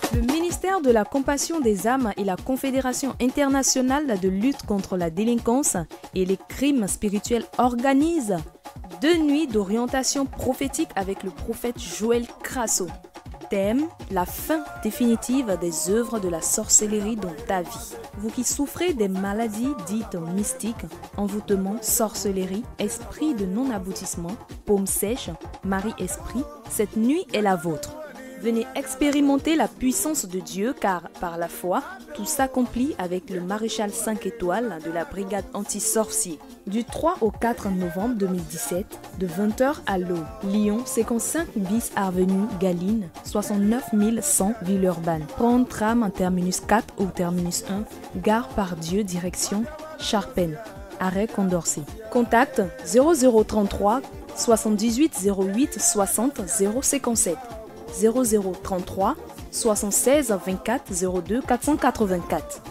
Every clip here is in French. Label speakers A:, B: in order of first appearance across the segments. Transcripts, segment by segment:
A: Le ministère de la Compassion des âmes et la Confédération internationale de lutte contre la délinquance et les crimes spirituels organisent 2 nuits d'orientation prophétique avec le prophète Joël Crasso. Thème: la fin définitive des œuvres de la sorcellerie dans ta vie. Vous qui souffrez des maladies dites mystiques, envoûtement, sorcellerie, esprit de non-aboutissement, paume sèche, Marie-Esprit, cette nuit est la vôtre. Venez expérimenter la puissance de Dieu car, par la foi, tout s'accomplit avec le maréchal 5 étoiles de la brigade anti-sorcier. Du 3 au 4 novembre 2017, de 20h à l'eau, Lyon, 55 bis avenue Galine, 69 100 Villeurbanne. Prendre tram terminus 4 ou terminus 1, gare par Dieu, direction Charpennes, arrêt Condorcet. Contact 0033 78 08 60 057. 0033 76 24 02 484.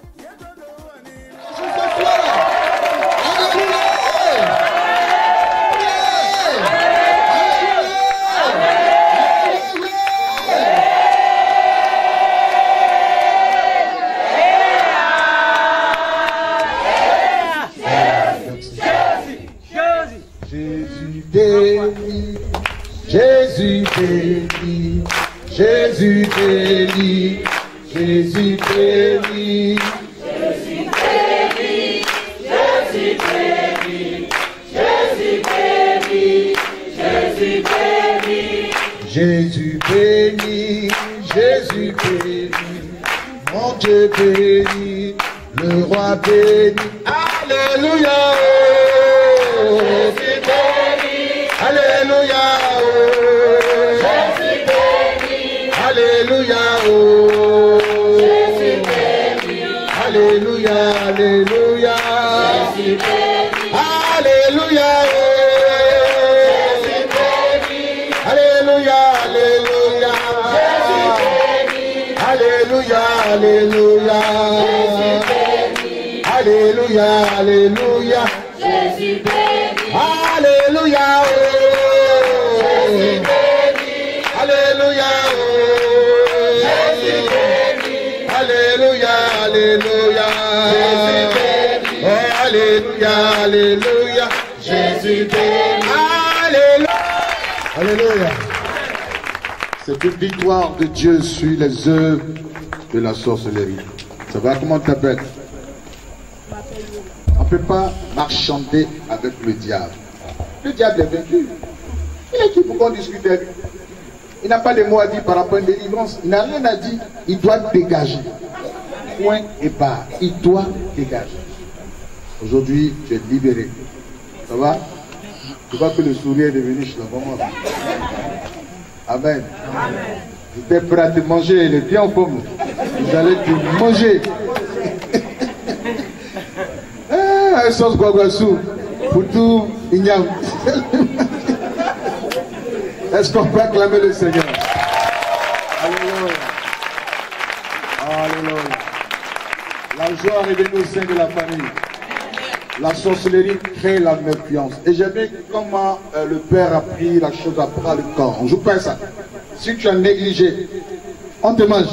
B: Jésus béni, Jésus béni, Jésus béni, Jésus béni, Jésus béni, Jésus béni, Jésus béni, Jésus béni, Jésus béni, Jésus béni, mon Dieu béni, le roi béni, alléluia. Jésus béni, alléluia. Jésus béni, alléluia. Jésus béni, alléluia, alléluia. Jésus béni, alléluia. Jésus béni, alléluia, alléluia. Jésus béni, alléluia, alléluia. Jésus béni, alléluia, alléluia. Jésus béni, alléluia. Jésus béni, alléluia. Jésus béni, alléluia, alléluia. Jésus béni, oh alléluia, alléluia. Jésus béni, alléluia. Alléluia. C'est une victoire de Dieu sur les œuvres de la sorcellerie. Ça va, comment tu t'appelles? On ne peut pas marchander avec le diable. Le diable est vaincu. Il est qui pour qu'on discute avec lui? Il n'a pas de mots à dire par rapport à une délivrance. Il n'a rien à dire. Il doit dégager. Point et barre. Il doit dégager. Aujourd'hui, tu es libéré. Ça va? Tu vois que le sourire est devenu chez le moment. Amen. Tu es prêt à te manger. Il est bien en forme. Vous allez te manger. Un sauce guaguassou pour tout igname. Est-ce qu'on peut acclamer le Seigneur? Alléluia. Alléluia. La joie est revenue au sein de la famille. La sorcellerie crée la méfiance. Et j'aime bien comment le Père a pris la chose à bras le corps. On ne joue pas ça. Si tu as négligé, on te mange.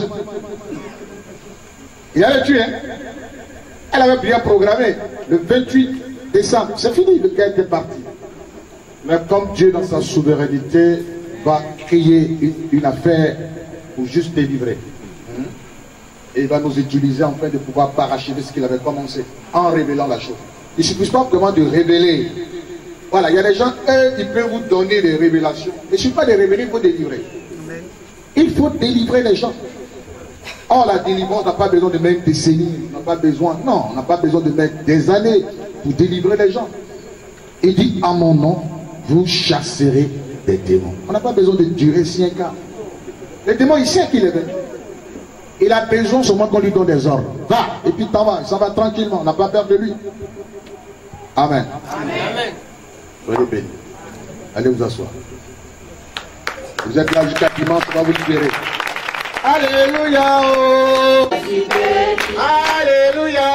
B: Il avait tué, hein? Elle avait bien programmé le 28 décembre. C'est fini, le gars était parti. Mais comme Dieu, dans sa souveraineté, va créer une affaire pour juste délivrer. Et il va nous utiliser en fait de pouvoir parachever ce qu'il avait commencé en révélant la chose. Il ne suffit pas vraiment de révéler. Voilà, il y a des gens, eux, ils peuvent vous donner des révélations. Mais il ne suffit pas de révéler, il faut délivrer. Il faut délivrer les gens. Or, la délivrance n'a pas besoin de mettre des décennies, on n'a pas besoin, non, on n'a pas besoin de mettre des années pour délivrer les gens. Il dit, en mon nom, vous chasserez des démons. On n'a pas besoin de durer 5 ans. Les démons, il sait qu'il est venu. Il a besoin seulement qu'on lui donne des ordres. Va, et puis t'en vas, il s'en va tranquillement, on n'a pas peur de lui. Amen. Amen. Soyez bénis. Allez vous asseoir. Vous êtes là jusqu'à dimanche, on va vous libérer. Alléluia, oh. Alléluia,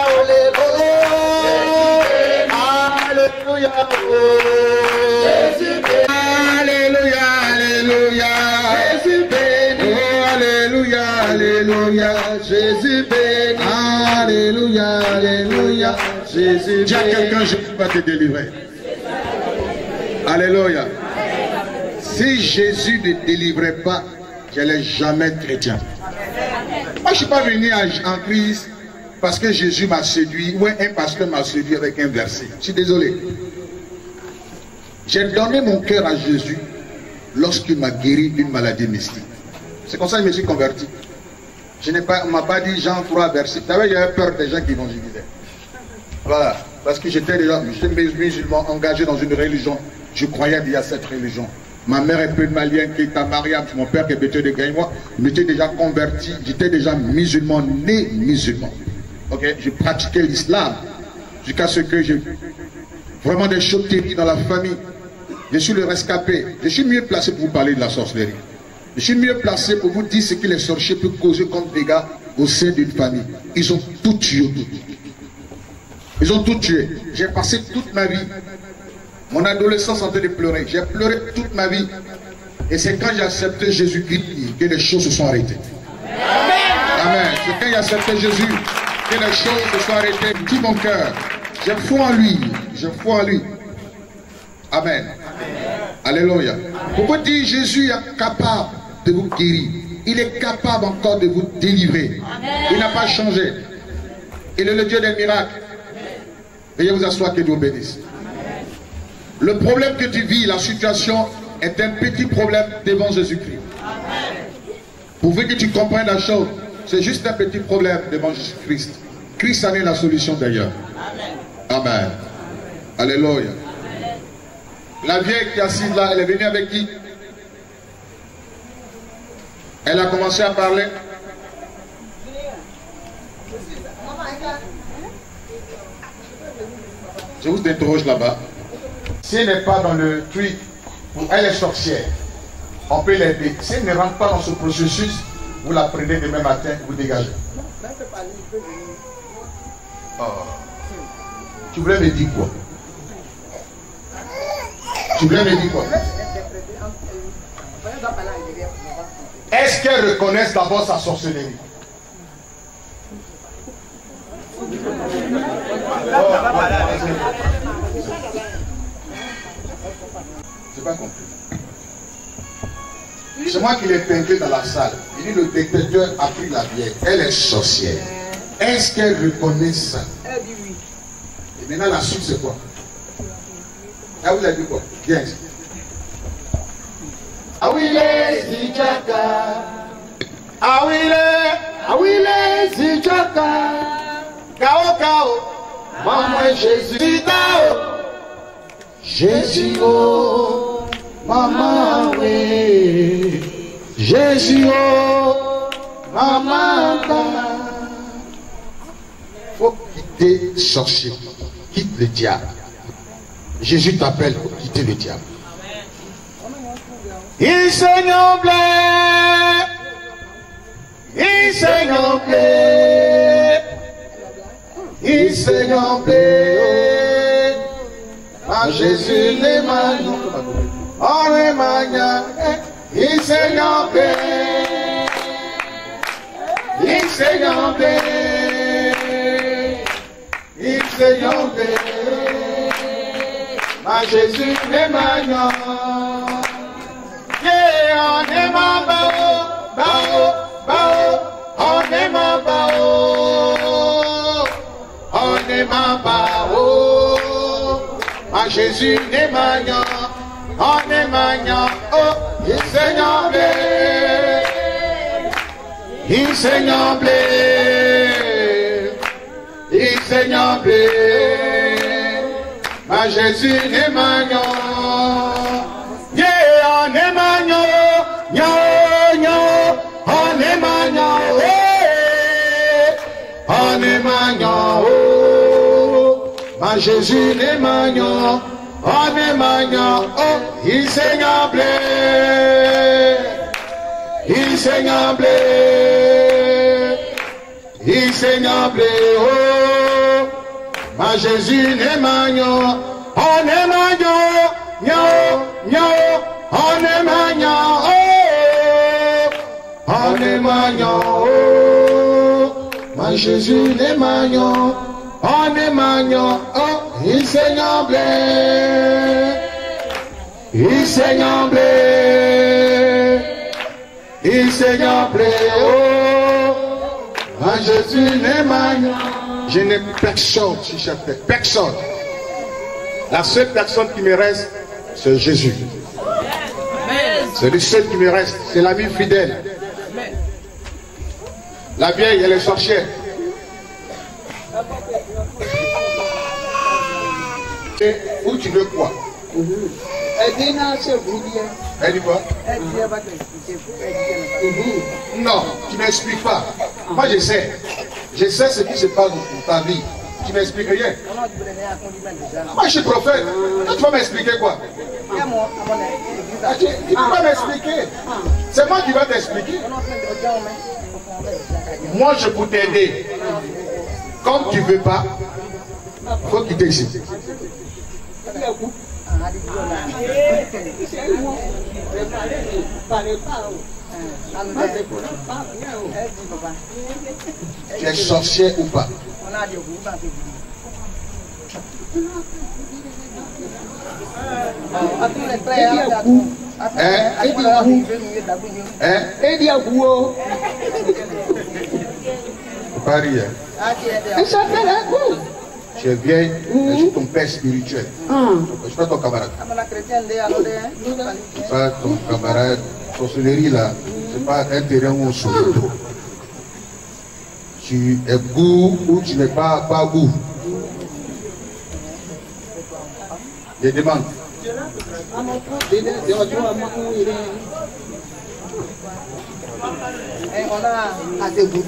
B: Alléluia, Alléluia, Alléluia, Jésus béni, Alléluia, Alléluia, Jésus béni. Alléluia, Alléluia, Jésus béni. Dis à quelqu'un, Jésus va te délivrer. Alléluia. Si Jésus ne délivrait pas, je n'allais jamais être chrétien. Moi, je ne suis pas venu en crise parce que Jésus m'a séduit ou un pasteur m'a séduit avec un verset. Je suis désolé. J'ai donné mon cœur à Jésus lorsqu'il m'a guéri d'une maladie mystique. C'est comme ça que je me suis converti. On ne m'a pas dit Jean 3 verset. Vous savez, j'avais peur des gens qui évangélisaient. Voilà. Parce que j'étais musulman engagé dans une religion. Je croyais déjà à cette religion. Ma mère est peu malienne, qui est à Mariam, mon père qui est bêté de Gaïmois. Je m'étais déjà converti. J'étais déjà musulman, né musulman. Ok, je pratiquais l'islam jusqu'à ce que j'ai vraiment des choses terribles dans la famille. Je suis le rescapé. Je suis mieux placé pour vous parler de la sorcellerie. Je suis mieux placé pour vous dire ce que les sorciers peuvent causer comme dégâts au sein d'une famille. Ils ont tout tué. Ils ont tout tué. J'ai passé toute ma vie, mon adolescence en train de pleurer. J'ai pleuré toute ma vie. Et c'est quand j'ai accepté Jésus-Christ que les choses se sont arrêtées. Amen. C'est quand j'ai accepté Jésus que les choses se sont arrêtées. Tout mon cœur. J'ai foi en lui. J'ai foi en lui. Amen. Alléluia. Pourquoi dire Jésus est capable de vous guérir? Il est capable encore de vous délivrer. Il n'a pas changé. Il est le Dieu des miracles. Veuillez vous asseoir, que Dieu vous bénisse. Le problème que tu vis, la situation, est un petit problème devant Jésus-Christ. Pourvu que tu comprennes la chose, c'est juste un petit problème devant Jésus-Christ. Christ en est la solution d'ailleurs. Amen. Alléluia. La vieille qui est assise là, elle est venue avec qui? Elle a commencé à parler. Je vous interroge là-bas. Si elle n'est pas dans le truc où elle est sorcière, on peut l'aider. Si elle ne rentre pas dans ce processus, vous la prenez demain matin, vous dégagez. Oh. Tu voulais me dire quoi? Tu voulais me dire quoi? Est-ce qu'elle reconnaisse d'abord sa sorcellerie? C'est pas compris. C'est moi qui l'ai peinté dans la salle. Il dit le détecteur a pris la vieille. Elle est sorcière. Est-ce qu'elle reconnaît ça? Elle dit oui. Et maintenant la suite c'est quoi? Ah oui, il a dit quoi? Viens ici. Ah oui, les Zijaka. Ah oui, les Zijaka. Kao, kao. Maman Jésus, kao. Jésus, oh. Maman, oui. Jésus, oh. Maman, faut quitter sorcier. Quitte le diable. Jésus t'appelle pour quitter le diable. Il Seigneur plaît. Il Seigneur plaît. Il Seigneur plaît. À Jésus les mains. En les mains. Il Seigneur plaît. Il Seigneur plaît. Il Seigneur plaît. À Jésus les mains. On est ma bao, bao, bao, on est ma bao, on est ma bao, à Jésus est magnon, on est magnon, oh, il Seigneur blé, il Seigneur blé, il Seigneur blé, à Jésus est magnon. On est magnon, nyo, nyo, on est magnon, on est magnon, oh, ma Jésus est magnon, on est magnon, oh, il Seigneur blé, il Seigneur blé, il Seigneur blé, oh, ma Jésus est magnon, on est magnon, nyo, nyo. On est magnon, oh, on est magnon, oh, mon Jésus est magnon, on est magnon, oh, il Seigneur blé, il Seigneur blé, il Seigneur blé, oh, mon Jésus est magnon. Je n'ai personne, si je fais personne. La seule personne qui me reste, c'est Jésus. C'est le seul qui me reste, c'est l'ami fidèle. La vieille, elle est sorcière. Et où tu veux quoi? Elle dit quoi? Non, tu ne m'expliques pas. Moi je sais. Je sais ce qui se passe dans ta vie. Tu ne m'expliques rien. Moi je suis prophète. Toi, tu vas m'expliquer quoi? Tu ne peux pas m'expliquer. C'est moi qui vais t'expliquer. Moi je peux t'aider. Comme tu ne veux pas, il faut quitter ici. Tu es sorcier ou pas? Pas rire. Tu es vieille, je suis ton père spirituel. Je suis pas ton camarade. Je suis pas ton camarade. Sorcellerie là, c'est pas un terrain où on sourit trop. Tu es goût ou tu n'es pas goût. Je demande. On a assez goût.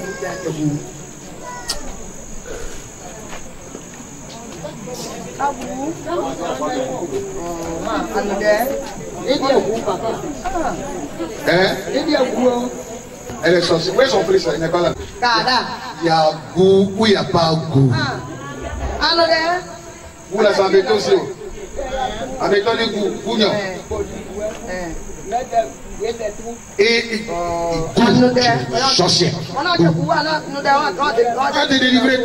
B: Elle est sortie. Où est son fils? Il n'est pas là. Il y a goût ou il n'y a pas goût. Vous la savez aussi. Avec ton goût, non. Et goût, sorcier. On va te délivrer.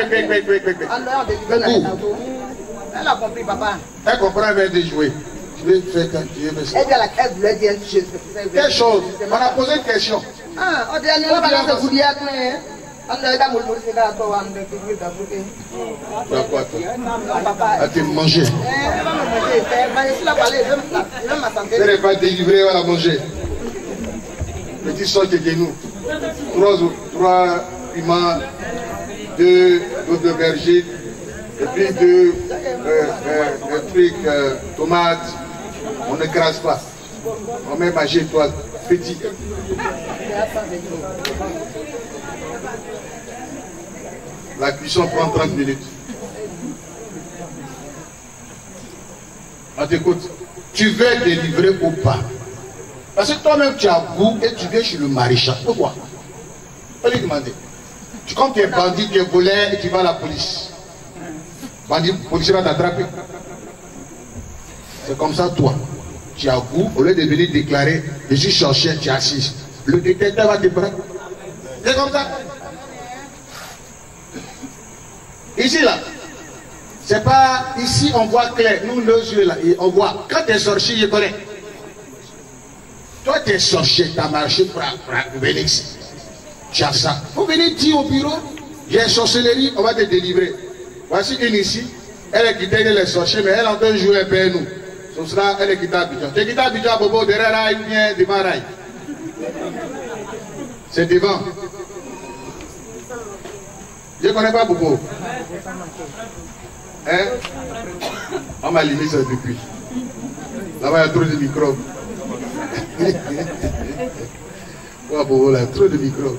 B: Elle a compris, papa. Elle comprend, elle vient de jouer. Je vais faire quand tu veux. Elle voulait dire quelque chose. On a posé une question. On va quoi, toi? Elle te manger. Elle n'est pas délivrée, elle va manger. Petit saut de genoux. 3 piments, 2 d'aubergine. Et puis deux trucs, tomates, on ne crasse pas. On met ma toi petit. La cuisson prend 30 minutes. On t'écoute. Tu veux délivrer ou pas? Parce que toi-même tu as goût et tu viens chez le maréchal. Pourquoi? On va lui demander. Comme tu es bandit, tu es voleur et tu vas à la police. Le policier va t'attraper. C'est comme ça, toi. Tu as goût, au lieu de venir déclarer, je suis sorcier, tu assises. Le détecteur va te prendre. C'est comme ça. Ici, là. C'est pas. Ici, on voit clair. Nous, nos yeux, là, on voit. Quand tu es sorcier, je connais. Toi, tu es sorcier, tu as marché pour venir ici. Tu as ça. Il faut venir dire au bureau, j'ai sorcellerie, on va te délivrer. Voici une ici, elle est quittée, elle est sorcière, mais elle entend jouer un peu nous. Ce sera, elle est quittée à Abidjan. Tu es quittée à Abidjan, Bobo, derrière rail, bien devant rail. C'est devant. Je ne connais pas Bobo. Hein? On m'a limité ça depuis. Là-bas, il y a trop de microbes. Ouais, Bobo, là, trop de microbes.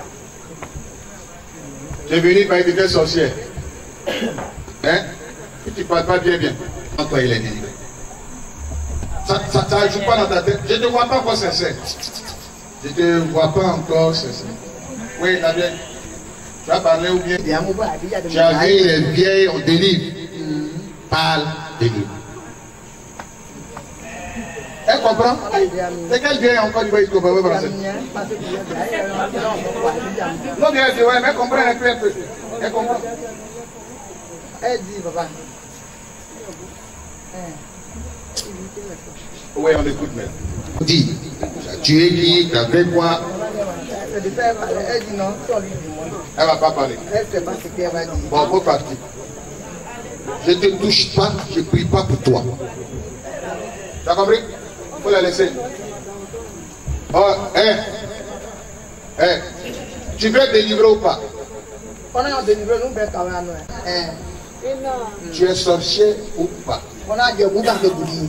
B: Tu es venu par une sorcière. Hein? Et tu ne parles pas bien. En toi, il est délivré. Ça ne joue pas dans ta tête. Je ne te vois pas encore sincère. Je ne te vois pas encore sincère. Oui, la vieille. Tu as parlé ou bien? Tu as vu les vieilles, on délivre. Parle, délivre. Elle comprend? C'est quel bien encore du voyage qu'on peut français? Non, bien, ouais, mais elle comprend un peu. Elle comprend.
C: Elle dit, papa.
B: Oui, on écoute même. Dis, tu es qui? Tu as fait quoi?
C: Elle dit non, sans lui.
B: Elle ne va pas parler.
C: Elle ne sait pas ce qu'elle va dire.
B: Bon, faut partir. Je ne te touche pas, je ne prie pas pour toi. Tu as compris? Il faut la laisser. Oh, tu veux délivrer ou pas?
C: On a délivré, nous, ben, quand même.
B: Tu es sorcier ou pas?
C: On a dit, vous avez dit.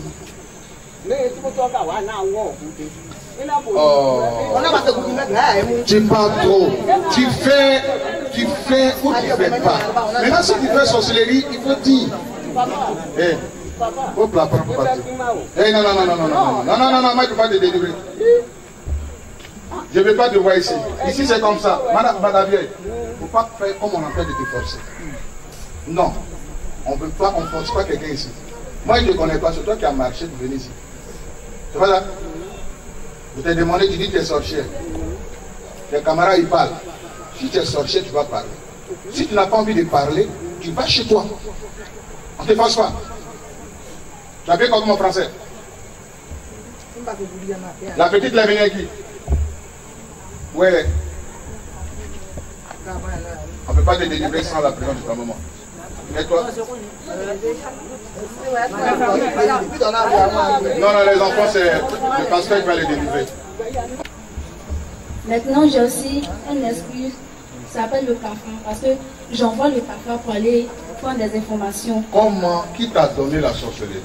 B: Oh. Tu parles trop. Tu fais ou tu fais pas. Maintenant, si tu fais sorcellerie, il faut dire. Hop là, pour partir. Non, moi je ne peux pas te délivrer. Je ne veux pas te voir ici. Ici c'est comme ça. Madame vieille, il ne faut pas faire comme on a fait de te forcer. Non, on ne force pas quelqu'un ici. Moi je ne te connais pas, c'est toi qui as marché pour venir ici. C'est pas là? Je t'ai demandé, tu dis que tu es sorcier. Tes camarades ils parlent. Si tu es sorcier, tu vas parler. Si tu n'as pas envie de parler, tu vas chez toi. On ne te force pas. Tu as bien compris mon français? La petite l'a venue qui? Où elle est? On ne peut pas te délivrer sans la présence de ta maman. Et toi? Non, les enfants, c'est le pasteur qui va les délivrer.
D: Maintenant, j'ai aussi un esprit, ça s'appelle le cafard, parce que j'envoie le cafard pour aller prendre des informations.
B: Comment? Qui t'a donné la sorcellerie?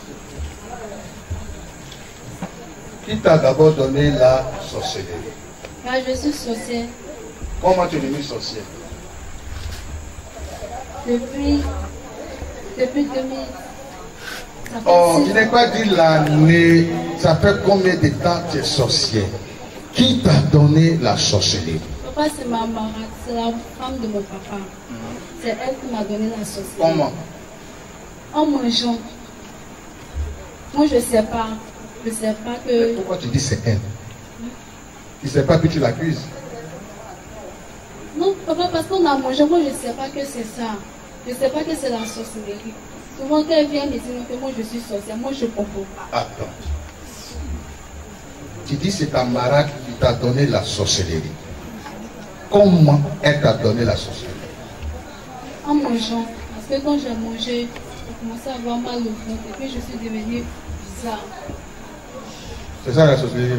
B: Qui t'a d'abord donné la sorcellerie?
D: Car je suis sorcière.
B: Comment tu es devenu sorcière?
D: Depuis 2000.
B: Oh, tu n'as pas dit l'année. Ça fait combien de temps tu es sorcière? Qui t'a donné la sorcellerie?
D: Papa, c'est ma maman, c'est la femme de mon papa. C'est elle qui m'a donné la sorcellerie.
B: Comment?
D: En mangeant. Moi, je ne sais pas. Je ne sais pas que...
B: Mais pourquoi tu dis c'est elle? Tu ne sais pas que tu l'accuses?
D: Non, papa, parce qu'on a mangé, moi, je ne sais pas que c'est ça. Je ne sais pas que c'est la sorcellerie. Souvent, quand elle vient me dire que moi, je suis sorcière, moi, je ne comprends pas.
B: Attends. Tu dis c'est ta marade qui t'a donné la sorcellerie. Comment elle t'a donné la sorcellerie?
D: En mangeant. Parce que quand j'ai mangé, j'ai commencé à avoir mal au ventre et puis je suis devenue bizarre.
B: C'est ça la sorcellerie?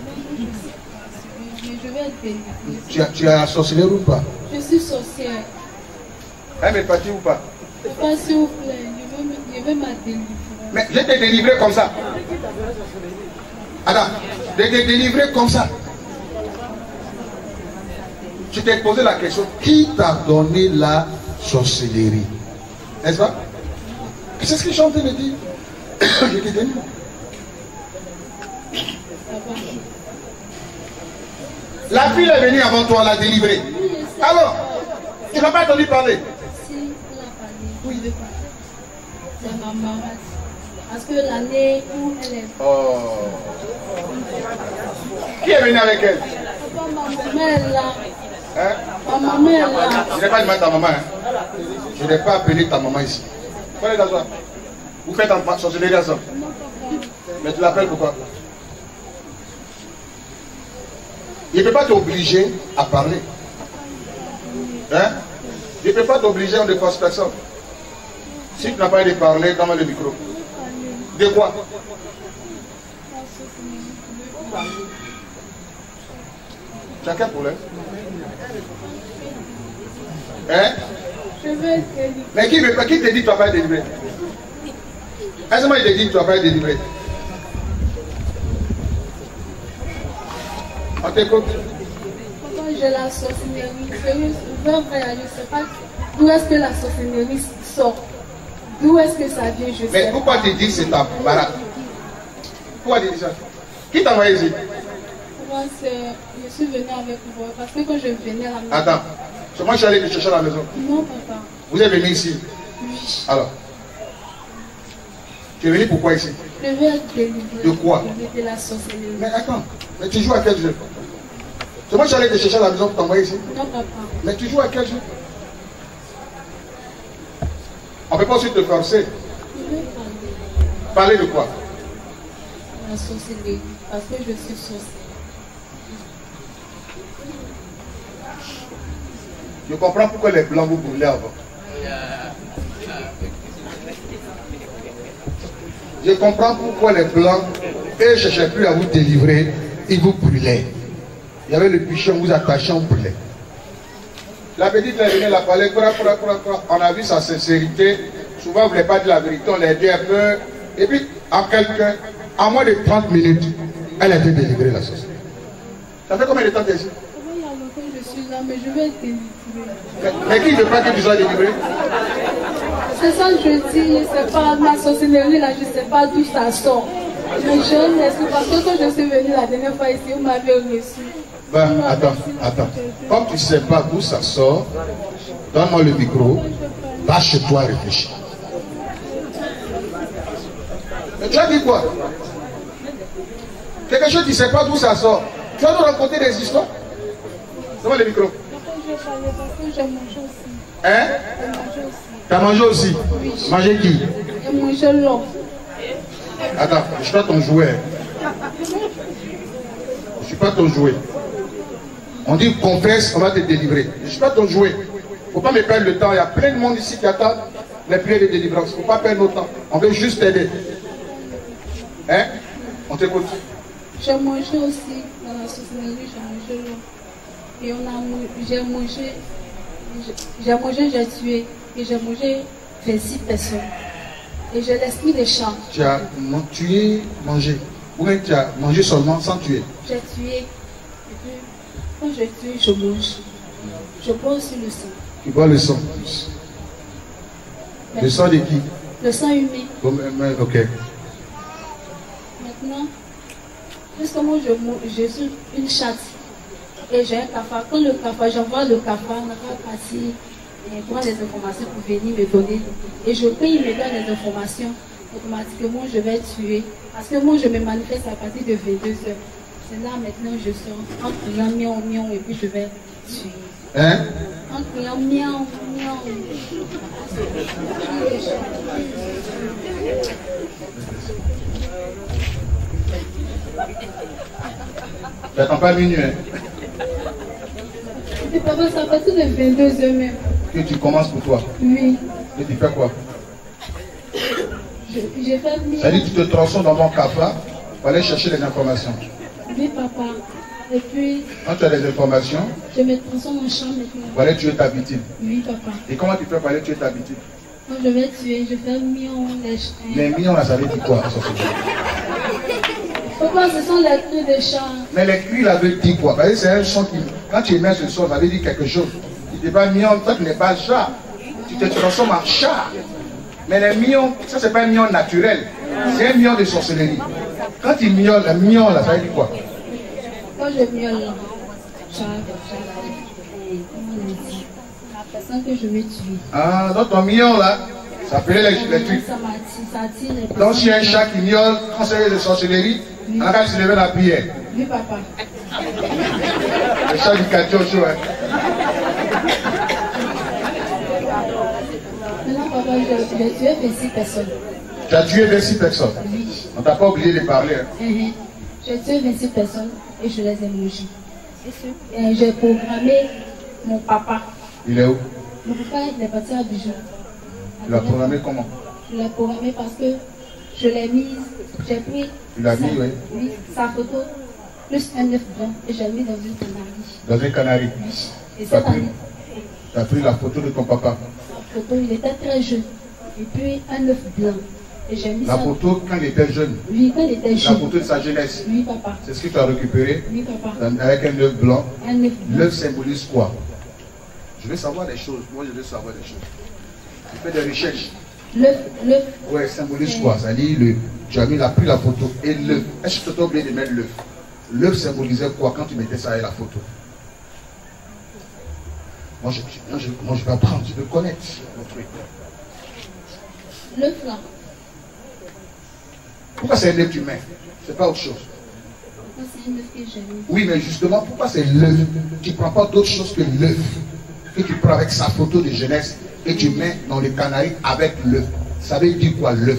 D: Je vais être délivrée.
B: Tu as la sorcellerie ou pas?
D: Je suis sorcière.
B: Elle est partie ou pas?
D: Papa, s'il vous plaît, je veux ma délivrer.
B: Mais je t'ai délivré comme ça. Attends, je t'ai délivré comme ça. Je t'ai posé la question, qui t'a donné la sorcellerie? N'est-ce pas? C'est ce que je suis en train de dire. Je t'ai donné. La fille est venue avant toi, la délivrer. Alors, tu n'as pas entendu parler?
D: Si, elle a parlé. Oui. C'est ma maman. Parce que l'année où elle est...
B: Oh. Qui est venu avec elle?
D: Papa, ma maman est là.
B: Hein?
D: Ma maman est là.
B: Je n'ai pas demandé ta maman. Hein? Je n'ai pas appelé ta maman ici. Prenez t'asseoir. Vous faites en sorcellerie ensemble. Mais tu l'appelles pourquoi? Il ne peut pas t'obliger à parler. Hein? Il ne peut pas t'obliger, on ne force personne. Si tu n'as pas envie de parler, donne-moi le micro. De quoi? Tu as quel problème? Hein?
D: Je veux être délivrée.
B: Mais qui te dit que tu ne vas pas être délivré? Est-ce que moi il te dit que tu ne vas pas être délivré? On t'écoute.
D: Papa, j'ai la sorcellerie. Je ne sais pas d'où est-ce que la sorcellerie sort. D'où est-ce que ça vient, je sais.
B: Mais pourquoi tu dis que c'est ta baraque? Pourquoi tu dis ça? Qui t'a envoyé ici?
D: Moi, je suis venue avec vous. Parce que quand je venais à la maison...
B: Attends, c'est moi qui suis allé te chercher à la maison.
D: Non, papa.
B: Vous êtes venu ici?
D: Oui.
B: Alors, tu es venu pourquoi ici?
D: Je veux être délivré.
B: De quoi?
D: De la sorcellerie.
B: Mais attends, mais tu joues à quel jeu? C'est moi qui allais te chercher à la maison pour t'envoyer ici.
D: Non, papa.
B: Mais tu joues à quel jeu? On ne peut pas aussi te forcer.
D: Je veux parler.
B: Parler de quoi?
D: La sorcellerie. Parce que je suis sorcière.
B: Je comprends pourquoi les blancs vous brûlaient avant. Je comprends pourquoi les blancs, eux, ne cherchaient plus à vous délivrer, ils vous brûlaient. Il y avait le bûcher, on vous attachait, on brûlait. La petite, elle venait la parler, on a vu sa sincérité. Souvent, on ne voulait pas dire la vérité, on l'a dit un peu. Et puis, en moins de 30 minutes, elle a été délivrée, la sorcière. Ça fait combien de temps que tu es ici?
D: Il y a longtemps que je suis là, mais je vais être délivrée.
B: Mais qui ne veut pas que tu sois délivré?
D: C'est ça que je dis, c'est pas ma sorcellerie là, je ne sais pas d'où ça sort. Mais je laisse parce que quand je suis venue la dernière fois ici, vous m'avez reçu.
B: Ben, attends. Comme tu ne sais pas d'où ça sort, donne-moi le micro, va chez toi réfléchir. Mais tu as dit quoi? Quelque chose, tu ne sais pas d'où ça sort. Tu vas nous raconter des histoires? Donne-moi le micro.
D: Je vais parler parce que j'ai mangé aussi.
B: Hein?
D: J'ai mangé aussi.
B: Tu as mangé aussi?
D: Oui.
B: Mangé qui?
D: J'ai mangé l'homme.
B: Attends, je ne suis pas ton jouet. Je ne suis pas ton jouet. On dit confesse, on va te délivrer. Je ne suis pas ton jouet. Il ne faut pas me perdre le temps. Il y a plein de monde ici qui attend les prières de délivrance. Il ne faut pas perdre notre temps. On veut juste t'aider. Hein? On t'écoute.
D: J'ai mangé aussi dans la sorcellerie, j'ai mangé l'homme. Et j'ai mangé, j'ai tué. Et j'ai mangé 26 personnes. Et j'ai l'esprit des chats.
B: Tu as tué, mangé. Ou bien tu as mangé seulement sans tuer.
D: J'ai tué. Et puis, quand je tue, je mange. Je bois aussi le sang.
B: Tu bois le sang. Le sang de qui?
D: Le sang humain.
B: Ok.
D: Maintenant, justement, je suis une chatte. Et j'ai un cafard. Quand le cafard, j'envoie le cafard, on va passer et prendre les informations pour venir me donner. Et je paye, il me donne les informations. Automatiquement, je vais tuer. Parce que moi, je me manifeste à partir de 22 heures. C'est là maintenant, je sors en criant miaou, miaou, et puis je vais tuer.
B: Hein?
D: En criant miaou, miaou.
B: Tu n'attends pas minuit, hein?
D: Et papa, c'est à partir de 22 heures même.
B: Que tu commences pour toi.
D: Oui.
B: Et tu fais quoi?
D: J'ai fait miaou.
B: Ça dit que tu te transformes dans mon cafard pour aller chercher les informations.
D: Oui, papa. Et puis,
B: Quand tu as les informations,
D: je me transforme en chat maintenant.
B: pour aller tuer ta victime.
D: Oui, papa.
B: Et comment tu fais pour aller tuer ta victime?
D: Quand je vais tuer, je fais miaou, les chiens.
B: Les millions, là, ça veut dire quoi?
D: Papa, ce sont les cris des chats.
B: Mais les cris, là, veut dire quoi? Parce que c'est un son qui, quand tu émets ce son, ça veut dire quelque chose. Tu n'es pas million, toi, tu n'es pas chat. Tu te transformes en chat. Mais les millions, ça, c'est pas un million naturel. C'est un million de sorcellerie. Quand tu miaules, le million, là, ça veut dire quoi?
D: Quand je miaule, comment on dit? La personne que je vais tuer.
B: Ah, donc ton million, là, ça appelait les trucs.
D: Ça attire les personnes.
B: Donc, si un chat qui miaule, quand c'est de sorcellerie, on a qu'à se lever la prière.
D: Oui, papa.
B: Le chat du quartier au chaud, hein.
D: Maintenant, papa, j'ai tué 26 personnes.
B: Tu as tué 26 personnes.
D: Oui.
B: On t'a pas obligé de parler. Hein.
D: J'ai tué 26 personnes et je les ai mangées. Et j'ai programmé mon papa.
B: Il est où?
D: Mon papa il est parti à Abidjan.
B: Tu l'as programmé comment?
D: Je l'ai programmé parce que je l'ai mise, j'ai pris
B: Tu l'as mis, oui.
D: Oui, sa photo, plus un œuf blanc, et j'ai mis dans une canarie.
B: Dans un canari.
D: Oui. Et
B: Tu as
D: cette année,
B: pris la photo de ton papa.
D: sa photo, il était très jeune. Et puis un œuf blanc. Et j'ai mis
B: La
D: ça.
B: photo quand il était jeune.
D: Oui, quand il était
B: La
D: jeune.
B: photo de sa jeunesse.
D: Oui, papa.
B: C'est ce que tu as récupéré
D: Oui, papa.
B: avec un œuf blanc.
D: Un œuf blanc.
B: L'œuf symbolise quoi? Je veux savoir des choses. Moi, je veux savoir des choses. Tu fais des recherches.
D: L'œuf,
B: Ouais, symbolise quoi? Ça dit, tu as pris la photo et l'œuf. Est-ce que tu as oublié de mettre l'œuf? L'œuf symbolisait quoi quand tu mettais ça avec la photo? Moi, je vais apprendre, je veux connaître mon truc.
D: l'œuf là.
B: Pourquoi c'est un œuf que tu mets? C'est pas autre chose.
D: C'est un œuf que j'ai mis.
B: Oui, mais justement, pourquoi c'est l'œuf? Tu ne prends pas d'autre chose que l'œuf. Que tu prends avec sa photo de jeunesse et tu mets dans les canaries avec l'œuf. Ça veut dire quoi l'œuf?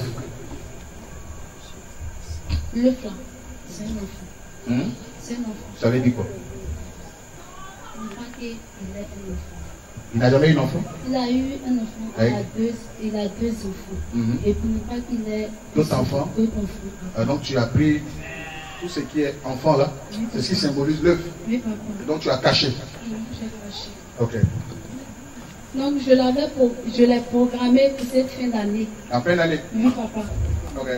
D: L'œuf là, c'est un enfant. C'est un enfant.
B: Ça veut dire quoi?
D: On ne pas qu'il ait un enfant.
B: Il n'a jamais eu un enfant?
D: Il a eu un enfant, il a deux enfants. Et pour ne pas qu'il ait
B: d'autres enfants?
D: D'autres enfants.
B: Donc tu as pris tout ce qui est enfant là, c'est ce qui symbolise l'œuf.
D: Oui, papa.
B: Donc tu as caché.
D: Oui, j'ai caché.
B: Ok.
D: Donc je l'ai programmé pour cette fin d'année.
B: En fin d'année?
D: Oui, papa.
B: Ok.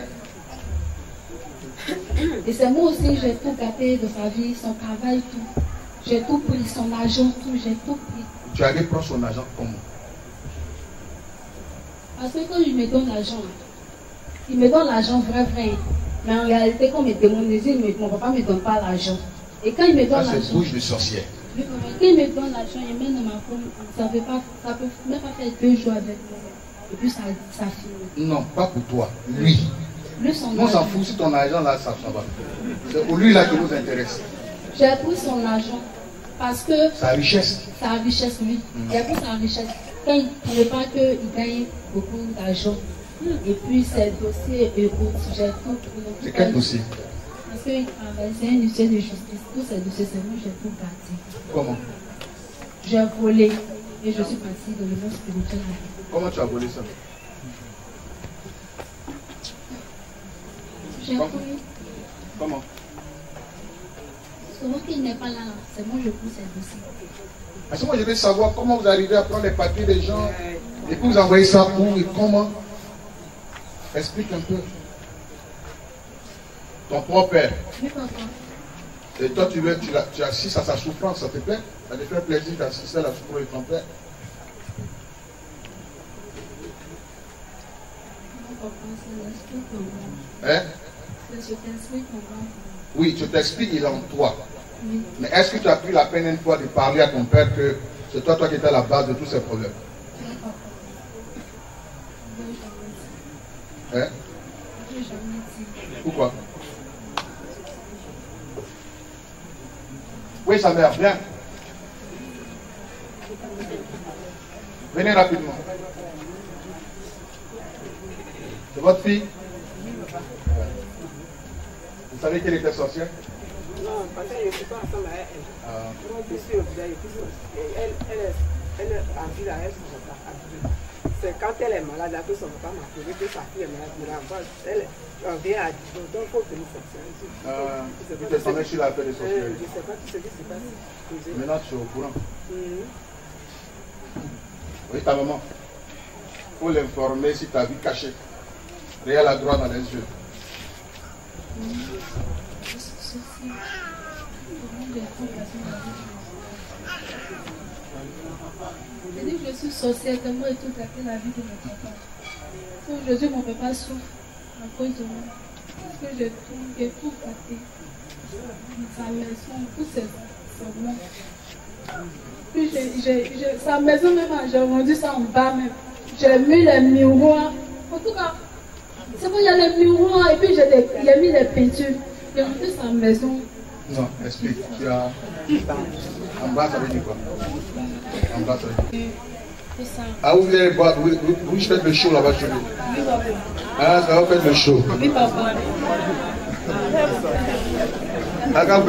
D: Et c'est moi aussi, j'ai tout gâté de sa vie, son travail, tout. J'ai tout pris, son argent, tout, j'ai tout pris.
B: Tu allais prendre son argent comment?
D: Parce que quand il me donne l'argent vrai. Mais en réalité, quand il me démonise, mon papa ne me donne pas l'argent. Et quand il me donne l'argent.
B: C'est bouche de sorcière.
D: Oui, papa, quand il me donne l'argent, il met dans ma pomme, ça peut même pas faire 2 jours avec moi. Et puis ça finit.
B: Non, pas pour toi, lui. On s'en fout si ton argent là, ça va. C'est pour lui là qui nous intéresse.
D: J'ai pris son argent parce que.
B: Sa richesse.
D: Sa richesse, oui. J'ai pris sa richesse. Quand il ne voulait pas qu'il gagne beaucoup d'argent. Et puis ses dossiers et autres, j'ai tout pris.
B: C'est quel dossier?
D: Parce qu'il travaille, c'est un dossier de justice. Tous ces dossiers, c'est moi, j'ai tout gâté.
B: Comment?
D: J'ai volé et je suis partie de l'union spirituelle.
B: Comment tu as volé ça?
D: J'ai pris.
B: Comment?
D: Souvent qu'il n'est pas là, c'est moi je pousse ces dossiers.
B: Parce que moi je veux savoir comment vous arrivez à prendre les papiers des gens et puis vous envoyez ça où et comment. Explique un peu. Ton propre père.
D: Oui, papa.
B: Et toi tu assistes à sa souffrance, ça te plaît? Ça te fait plaisir d'assister à la souffrance de ton père?
D: Non, papa, c'est l'esprit pour moi.
B: Hein?
D: C'est ce qu'esprit pour moi.
B: Oui, je t'explique, il est en toi.
D: Oui.
B: Mais est-ce que tu as pris la peine une fois de parler à ton père que c'est toi qui étais à la base de tous ces problèmes?
D: Oui, papa.
B: Hein?
D: Je n'ai jamais dit.
B: Pourquoi? Oui, sa mère, viens. Venez rapidement. C'est votre fille? Vous savez qu'elle était sorcière?
E: Non, parce que je ne suis pas ensemble avec elle. Moi, je suis obligée. Elle est en vie là, elle ne pas. C'est quand elle est malade, après son papa m'a trouvé que sa fille est malade. Elle vient à Dijon, donc il faut venir sorcière.
B: Tu t'es tombé sur la paix de sorcière.
E: Je ne sais pas ce qui se passe.
B: Maintenant, tu es au courant. Oui, ta maman. Il faut l'informer si ta vie cachée. Regarde la droite dans les yeux.
D: Je dis que je suis sorcière tellement et tout gâté la vie de mon papa. Aujourd'hui, mon papa souffre à cause de moi. Parce que j'ai tout gâté. Sa maison, tout c'est moi. Puis sa maison même, j'ai vendu ça en bas même. J'ai mis les miroirs. En tout cas, c'est bon, il y a les miroirs et puis j'ai mis les peintures. J'ai vendu sa maison.
B: Non, explique. Tu as... En bas, ça veut dire quoi? En bas, ça veut dire... Ah, vous venez boire, vous faites le show là-bas chez vous?
D: Oui, papa.
B: Ah, ça va faire le show.
D: Oui, papa.
B: Ah, quand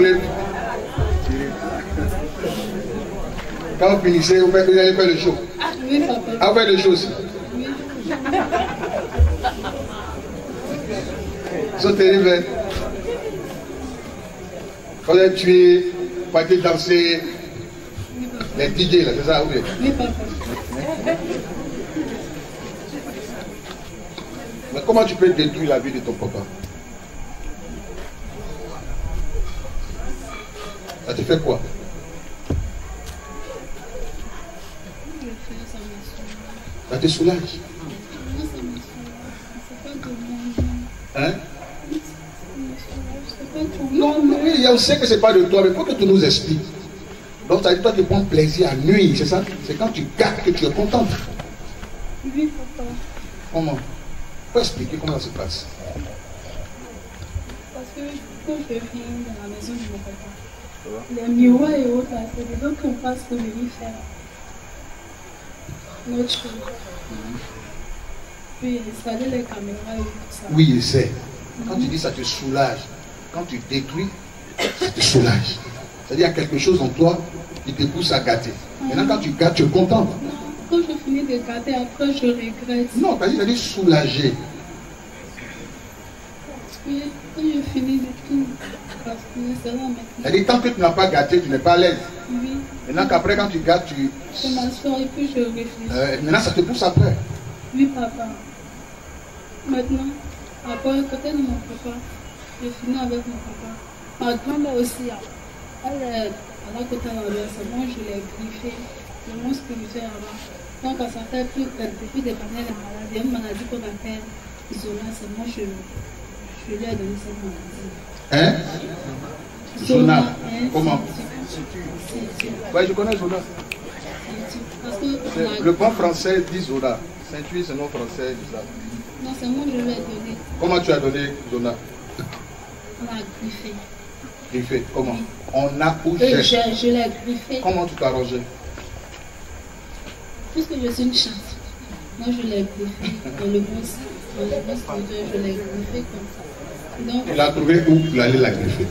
B: vous finissez, vous allez faire le show.
D: Oui, papa.
B: Ah, vous faites le show aussi?
D: Oui.
B: C'est terrible. Quand vous avez tué, vous partez danser les DJ là, c'est ça?
D: Oui, papa.
B: Mais comment tu peux détruire la vie de ton papa? Ça te fait quoi? Ça te soulage? Hein? Non, oui, on sait que ce n'est pas de toi, mais il faut que tu nous expliques. Donc, ça veut dire que toi, tu prends plaisir à nuire, c'est ça? C'est quand tu gâtes que tu es contente.
D: Oui, papa.
B: Comment? Il faut expliquer comment ça se passe.
D: quand je viens dans la maison de mon papa, les miroirs et autres, c'est des autres qu'on passe pour venir faire notre chose. Puis installer les caméras et tout ça.
B: Oui, je sais. Quand tu dis ça te soulage, quand tu détruis, ça te soulage. C'est-à-dire qu'il y a quelque chose en toi qui te pousse à gâter. Maintenant, quand tu gâtes, tu es content.
D: Non, quand je finis de gâter, après je regrette.
B: Non, tu as dit soulager.
D: Puis quand je finis de tout, parce que c'est là maintenant.
B: C'est-à-dire tant que tu n'as pas gâté, tu n'es pas à l'aise.
D: Oui.
B: Maintenant qu'après, quand tu gâtes, tu...
D: Je m'assois et puis je réfléchis.
B: maintenant, ça te pousse après.
D: Oui, papa. Maintenant, après, à côté de mon papa, je finis avec mon papa. Ma grand-mère aussi, elle est à la côté de la maison. Moi, je l'ai griffé. Le mot spirituel là-bas. Donc, ça fait plus que depuis des années, la maladie, une maladie qu'on appelle Zola, c'est moi, je lui ai donné cette maladie.
B: Hein? Zona.
D: Hein?
B: Comment? Oui, je connais Zona.
D: Parce que
B: Le bon français dit Zona. Saint-Huile, c'est non français, dit ça.
D: non, c'est moi, je lui ai donné.
B: Comment tu as donné Zona?
D: On a griffé.
B: Griffé, comment? On a ou
D: Je l'ai griffé.
B: Comment tu t'as arrangé?
D: Puisque je suis une chatte, moi je l'ai griffé dans le bon sens, je l'ai griffé comme ça. Donc,
B: Tu l'as trouvé où tu allais la griffer?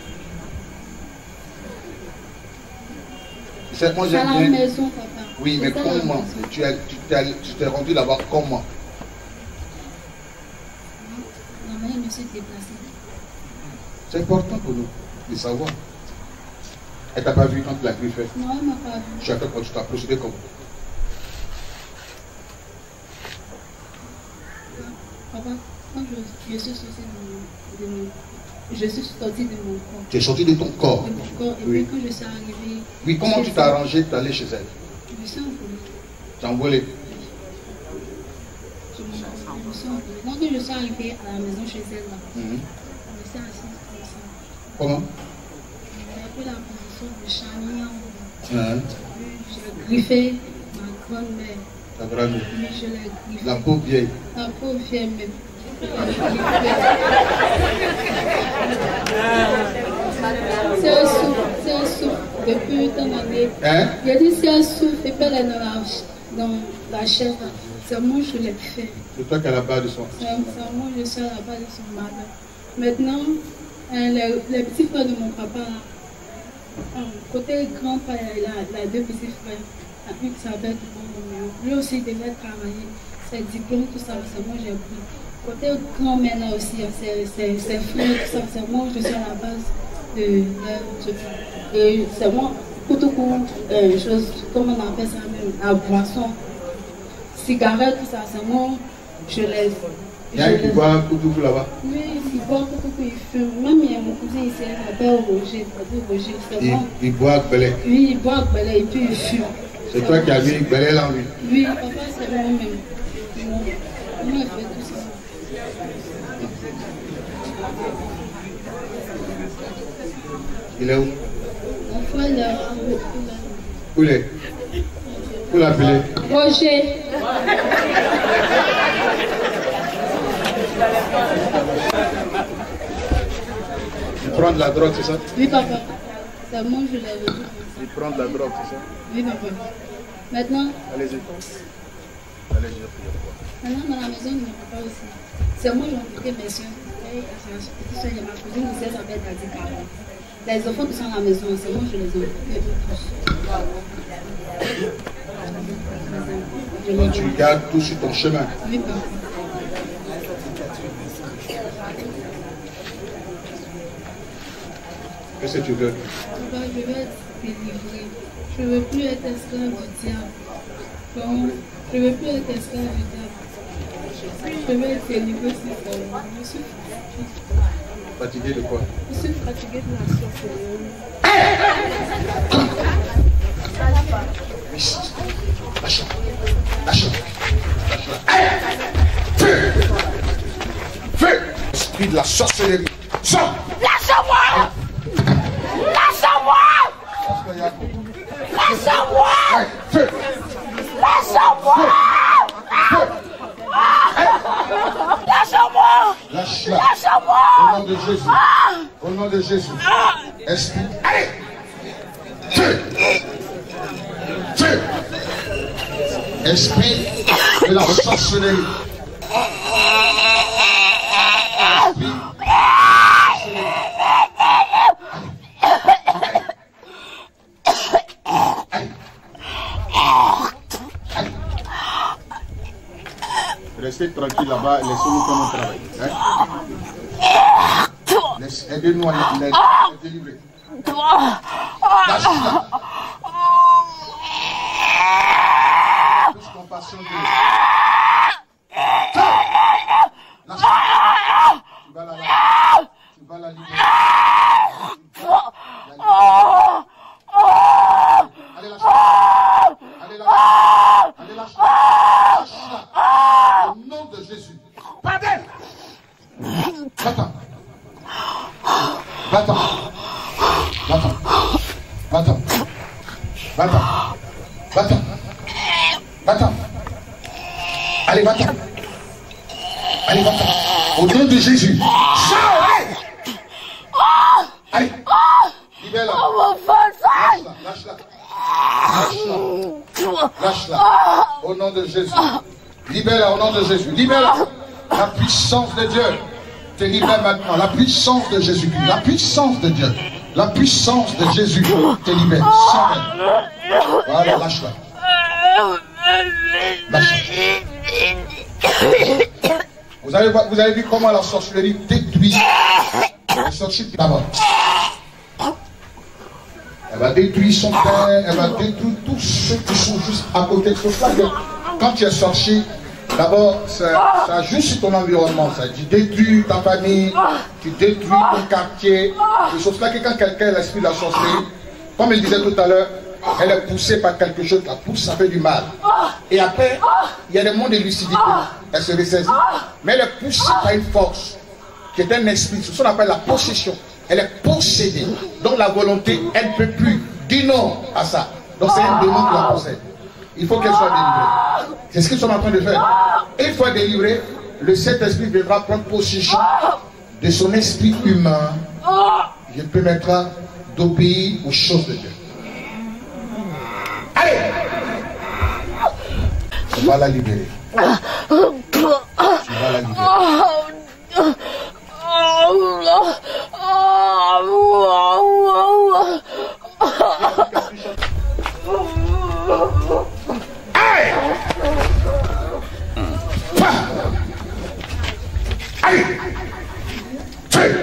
B: C'est moi
D: à la
B: j'ai
D: maison, papa.
B: Oui, mais
D: C'est à la
B: comment?
D: maison.
B: Tu t'es rendu là-bas comment?
D: La mère me suis déplacée.
B: C'est important pour nous de savoir. Elle t'a pas vu quand tu l'as griffé?
D: Non, elle ne m'a pas vu.
B: Tu as fait quand tu t'as procédé comment?
D: Papa, quand je suis sortie de mon corps.
B: Tu es sorti de ton corps.
D: De mon corps, et
B: Oui.
D: puis quand je suis arrivée.
B: Oui, comment
D: chez
B: tu t'as
D: elle,
B: arrangé pour aller chez elle?
D: Je me suis envolée.
B: Tu as envolé.
D: Je me suis envolée. Donc, quand je suis arrivée à la maison chez elle, là,
B: Mhm.
D: je me suis assise comme ça.
B: Comment?
D: J'ai pris la position de charnière.
B: Hein?
D: J'ai griffé ma grand-mère.
B: Ta grand-mère.
D: Oui, je l'ai griffé.
B: La peau vieille.
D: La pauvre vieille même. C'est un souffle depuis tant d'années.
B: Hein?
D: J'ai dit c'est un souffle et puis elle est dans la chaise. C'est moi je l'ai fait.
B: C'est toi qui as la barre de son.
D: C'est moi je suis à la base de son malade. Maintenant, les petits frères de mon papa, là, côté grand-père, il a deux petits frères. Une qui s'appelle Romeo. Lui aussi il devait travailler. Ses diplômes, tout ça, c'est moi j'ai pris. Côté grand-mère là aussi, ses frères, tout ça, c'est moi je suis à la base de et c'est moi, tout chose, comment on appelle ça même, la boisson, cigarette, tout ça, c'est moi, je laisse.
B: Il y a un qui boit tout là-bas.
D: Oui, il boit tout, il fume. Même il y a mon cousin ici, il s'appelle Roger, c'est moi.
B: Il boit Belé.
D: Oui, il boit Belé et puis il fume.
B: C'est toi qui as mis Belé là, lui.
D: Oui, papa, c'est moi-même. Moi, je fais tout ça.
B: Il est où?
D: Mon frère, il est
B: Où il est? Où l'appeler?
D: Roger.
B: Il prend de la drogue, c'est ça?
D: Oui, papa. C'est moi, je l'ai vu.
B: Il prend de la drogue, c'est ça?
D: Oui, papa. Maintenant,
B: Allez-y. Allez-y.
D: maintenant, dans la maison de mon papa aussi. C'est moi, j'ai invité mes soeurs. Et ma petite soeur, ma cousine aussi, elle s'appelle Daddy Caron. Les enfants qui sont à la maison, c'est moi, je les ai invités tous.
B: Donc tu gardes tout sur ton chemin.
D: Oui, papa.
B: Qu'est-ce que tu veux?
D: Papa, je veux être délivrée. Je ne veux plus être esclave du diable. Donc, je ne veux plus être esclave du diable. Je veux être délivrée, c'est ça. Je suis
B: Fatigué de quoi?
D: Je suis fatiguée de la sorcellerie.
B: Lâche-la. Lâche-la. Feu! Feu! Esprit de la sorcellerie. Sors!
F: Lâche-moi! Lâche-moi! Lâche-moi!
B: Feu!
F: Lâche-moi!
B: Feu!
F: Lâche-moi!
B: Lâche-la. Au nom de Jésus. Au nom de Jésus. Esprit. Allez. Feu. Feu. Esprit de la sorcellerie. Esprit. Restez tranquille là-bas, laissez-nous faire notre travail. Hein? Aidez-nous à les délivrer. Lâche-la. Plus compassion de Dieu. Lâche-la. Tu vas la libérer. Allez, lâche-la. Allez, lâche-la. Allez, lâche-la. Lâche-la. Au nom de Jésus. Va-t'en. Va-t'en. Va-t'en. Va-t'en. Va-t'en. Va-t'en. Va-t'en. Va-t'en. Allez, va-t'en. Allez, va-t'en. Au nom de Jésus. Allez. Allez. Libère-la. Lâche-la. Lâche-la. Lâche-la. Lâche-la. Au nom de Jésus. Libère-la au nom de Jésus. Libère-la. La puissance de Dieu te libère maintenant. La puissance de Jésus-Christ. La puissance de Dieu. La puissance de Jésus te libère. Sans elle. Voilà, lâche-la. Lâche-la. Vous avez vu comment la sorcellerie détruit la sorcellerie d'abord. Elle va détruire son père, elle va détruire tous ceux qui sont juste à côté de ce flag. Quand tu es sorti, d'abord, ça joue sur ton environnement. Ça. Tu détruis ta famille, tu détruis ton quartier. C'est sur cela que quand quelqu'un a l'esprit de la sorcellerie, comme il disait tout à l'heure, elle est poussée par quelque chose, la pousse, ça fait du mal. Et après, il y a des moments de lucidité, elle se ressaisit. Mais elle est poussée par une force, qui est un esprit, c'est ce qu'on appelle la possession. Elle est possédée. Donc la volonté, elle ne peut plus dire non à ça. Donc c'est un démon qui la possède. Il faut qu'elle soit délivrée. C'est ce qu'ils sont en train de faire. Et une fois délivrée, le Saint-Esprit viendra prendre possession de son esprit humain. Il permettra d'obéir aux choses de Dieu. Allez! Tu vas la libérer. Tu vas la libérer. Allez! Allez! Feu!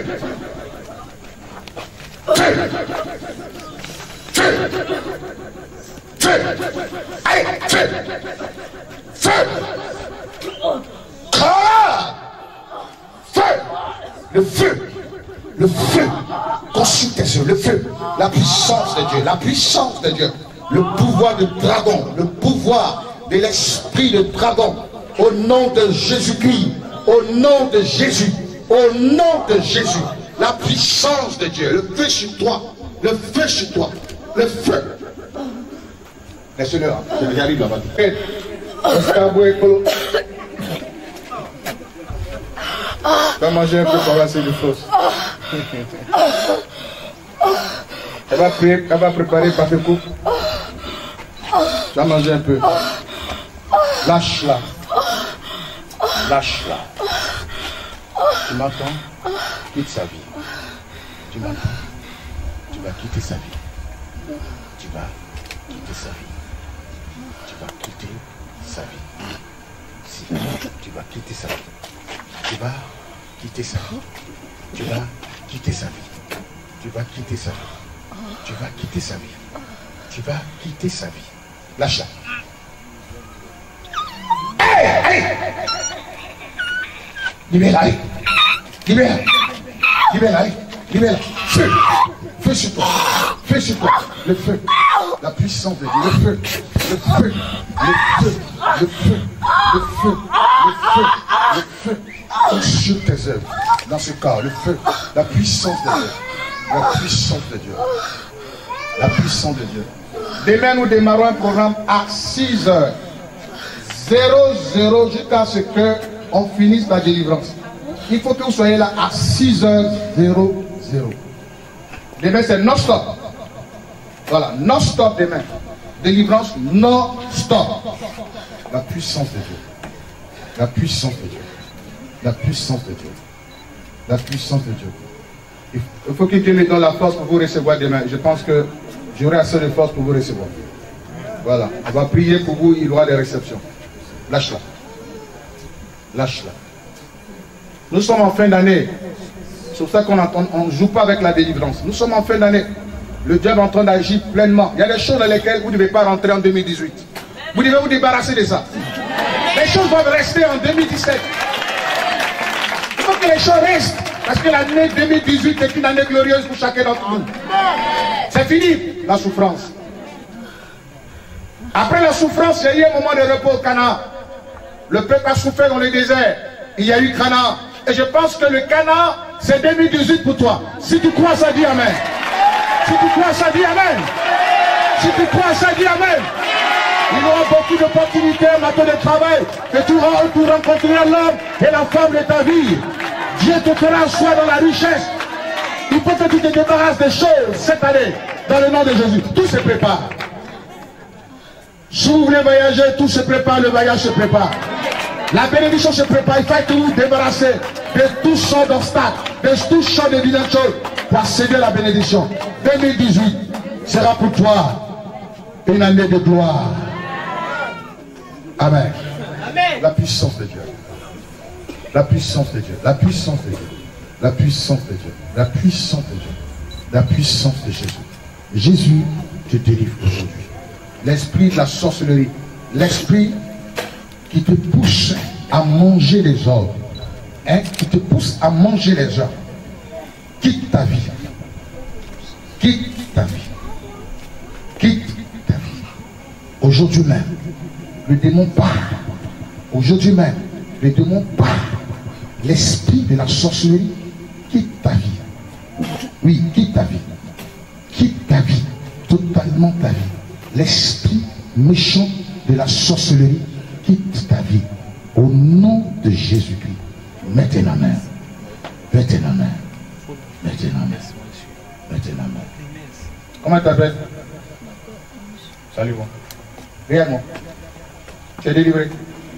B: Feu! Feu! Feu! Allez! Feu! Feu! Feu! Le feu! Le feu! Consume tes yeux, le feu! La puissance de Dieu, la puissance de Dieu! Le pouvoir de dragon, le pouvoir de l'esprit de dragon, au nom de Jésus-Christ, au nom de Jésus, au nom de Jésus, la puissance de Dieu, le feu sur toi, le feu sur toi, le feu. Laisse-le, j'arrive là-bas. Tu vas manger un peu pour avoir de force. Elle va préparer par tes coups. Tu vas manger un peu. Lâche-la. Lâche-la. Tu m'entends? Quitte sa vie. Tu m'entends? Tu vas quitter sa vie. Tu vas quitter sa vie. Tu vas quitter sa vie. Si, tu vas quitter sa vie. Tu vas quitter sa vie. Tu vas quitter sa vie. Tu vas quitter sa vie. Tu vas quitter sa vie. Tu vas quitter sa vie. Lâche-la. Allez, allez. Libère-la, allez. Libère-la. Libère-la, allez. Libère-la. Feu. Feu sur toi. Feu sur toi. Le feu. La puissance de Dieu. Le feu. Le feu. Le feu. Le feu. Le feu. Le feu. Le feu. Consume tes œuvres. Dans ce cas, le feu. La puissance de Dieu. La puissance de Dieu. La puissance de Dieu. Demain, nous démarrons un programme à 6h00 jusqu'à ce qu'on finisse la délivrance. il faut que vous soyez là à 6h00. Demain, c'est non-stop. Voilà, non-stop demain. Délivrance non-stop. La puissance de Dieu. La puissance de Dieu. La puissance de Dieu. La puissance de Dieu. Il faut que Dieu me donne la force pour vous recevoir demain. Je pense que j'aurai assez de force pour vous recevoir. Voilà, on va prier pour vous, il y aura des réceptions. Lâche-la. Lâche-la. Nous sommes en fin d'année. C'est pour ça qu'on ne joue pas avec la délivrance. Nous sommes en fin d'année. Le diable est en train d'agir pleinement. Il y a des choses dans lesquelles vous ne devez pas rentrer en 2018. Vous devez vous débarrasser de ça. Les choses doivent rester en 2017. Il faut que les choses restent. Parce que l'année 2018 est une année glorieuse pour chacun d'entre nous. C'est fini, la souffrance. Après la souffrance, il y a eu un moment de repos au Canaan. Le peuple a souffert dans le désert. Il y a eu Canaan. Et je pense que le Canaan, c'est 2018 pour toi. Si tu crois ça, dis Amen. Si tu crois ça, dis Amen. Si tu crois ça, dis Amen. Il y aura beaucoup d'opportunités en matière de travail. Et tu rencontreras l'homme et la femme de ta vie. Dieu te fera soi dans la richesse. Il faut que tu te débarrasses des choses cette année. Dans le nom de Jésus. Tout se prépare. Si vous voulez voyager, tout se prépare. Le voyage se prépare. La bénédiction se prépare. Il faut que vous vous débarrassez de tout sortes d'obstacles, de tout sortes de vilaines choses pour accéder à la bénédiction. 2018 sera pour toi une année de gloire. Amen. Amen. La puissance de Dieu. La puissance de Dieu. La puissance de Dieu. La puissance de Dieu. La puissance de Dieu. La puissance de Jésus. Jésus te délivre aujourd'hui. L'esprit de la sorcellerie. L'esprit qui te pousse à manger les hommes. Hein, qui te pousse à manger les hommes. Quitte ta vie. Quitte ta vie. Quitte ta vie. Aujourd'hui même, le démon part. Aujourd'hui même, le démon part. L'esprit de la sorcellerie quitte ta vie. Oui, quitte ta vie. Quitte ta vie. Totalement ta vie. L'esprit méchant de la sorcellerie quitte ta vie. Au nom de Jésus-Christ. Mettez la main. Mettez la main. Mettez la main. Mettez la main. Comment tu t'appelles? Salut moi. Regarde-moi. Tu es délivré.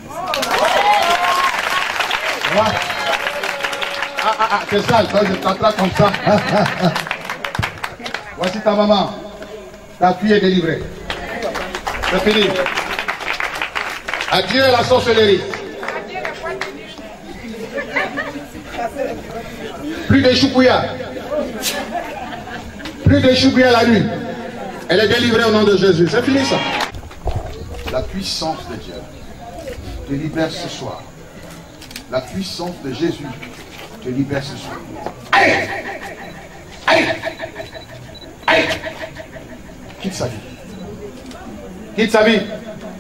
B: C'est ça, je t'attrape comme ça. Voici ta maman. Ta fille est délivrée. C'est fini. Adieu la sorcellerie. Plus de choupouillas. Plus de choupouillas la nuit. Elle est délivrée au nom de Jésus. C'est fini ça. La puissance de Dieu te libère ce soir. La puissance de Jésus te libère ce soir. Allez! Allez! Allez! Quitte sa vie. Quitte sa vie.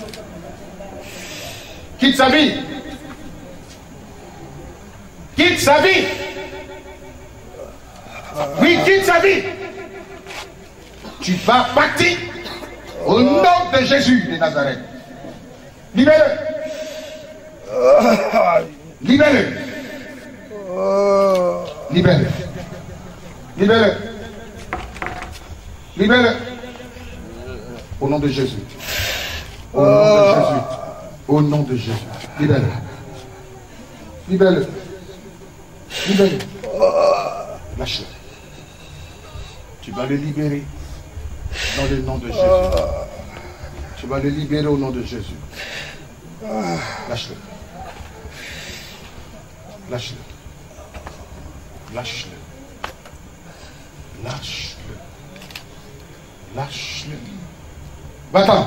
B: Quitte sa vie. Quitte sa vie. Oui, quitte sa vie. Tu vas partir au nom de Jésus de Nazareth. Libère-le. Libère-le. Libère-le. Libère-le. Libère-le. Au nom de Jésus. Au nom de Jésus. Au nom de Jésus. Libère-le. Libère-le. Libère-le. Lâche-le. Tu vas le libérer dans le nom de Jésus. Tu vas le libérer au nom de Jésus. Lâche-le. Lâche-le. Lâche-le. Lâche-le. Lâche-le. Va-t'en.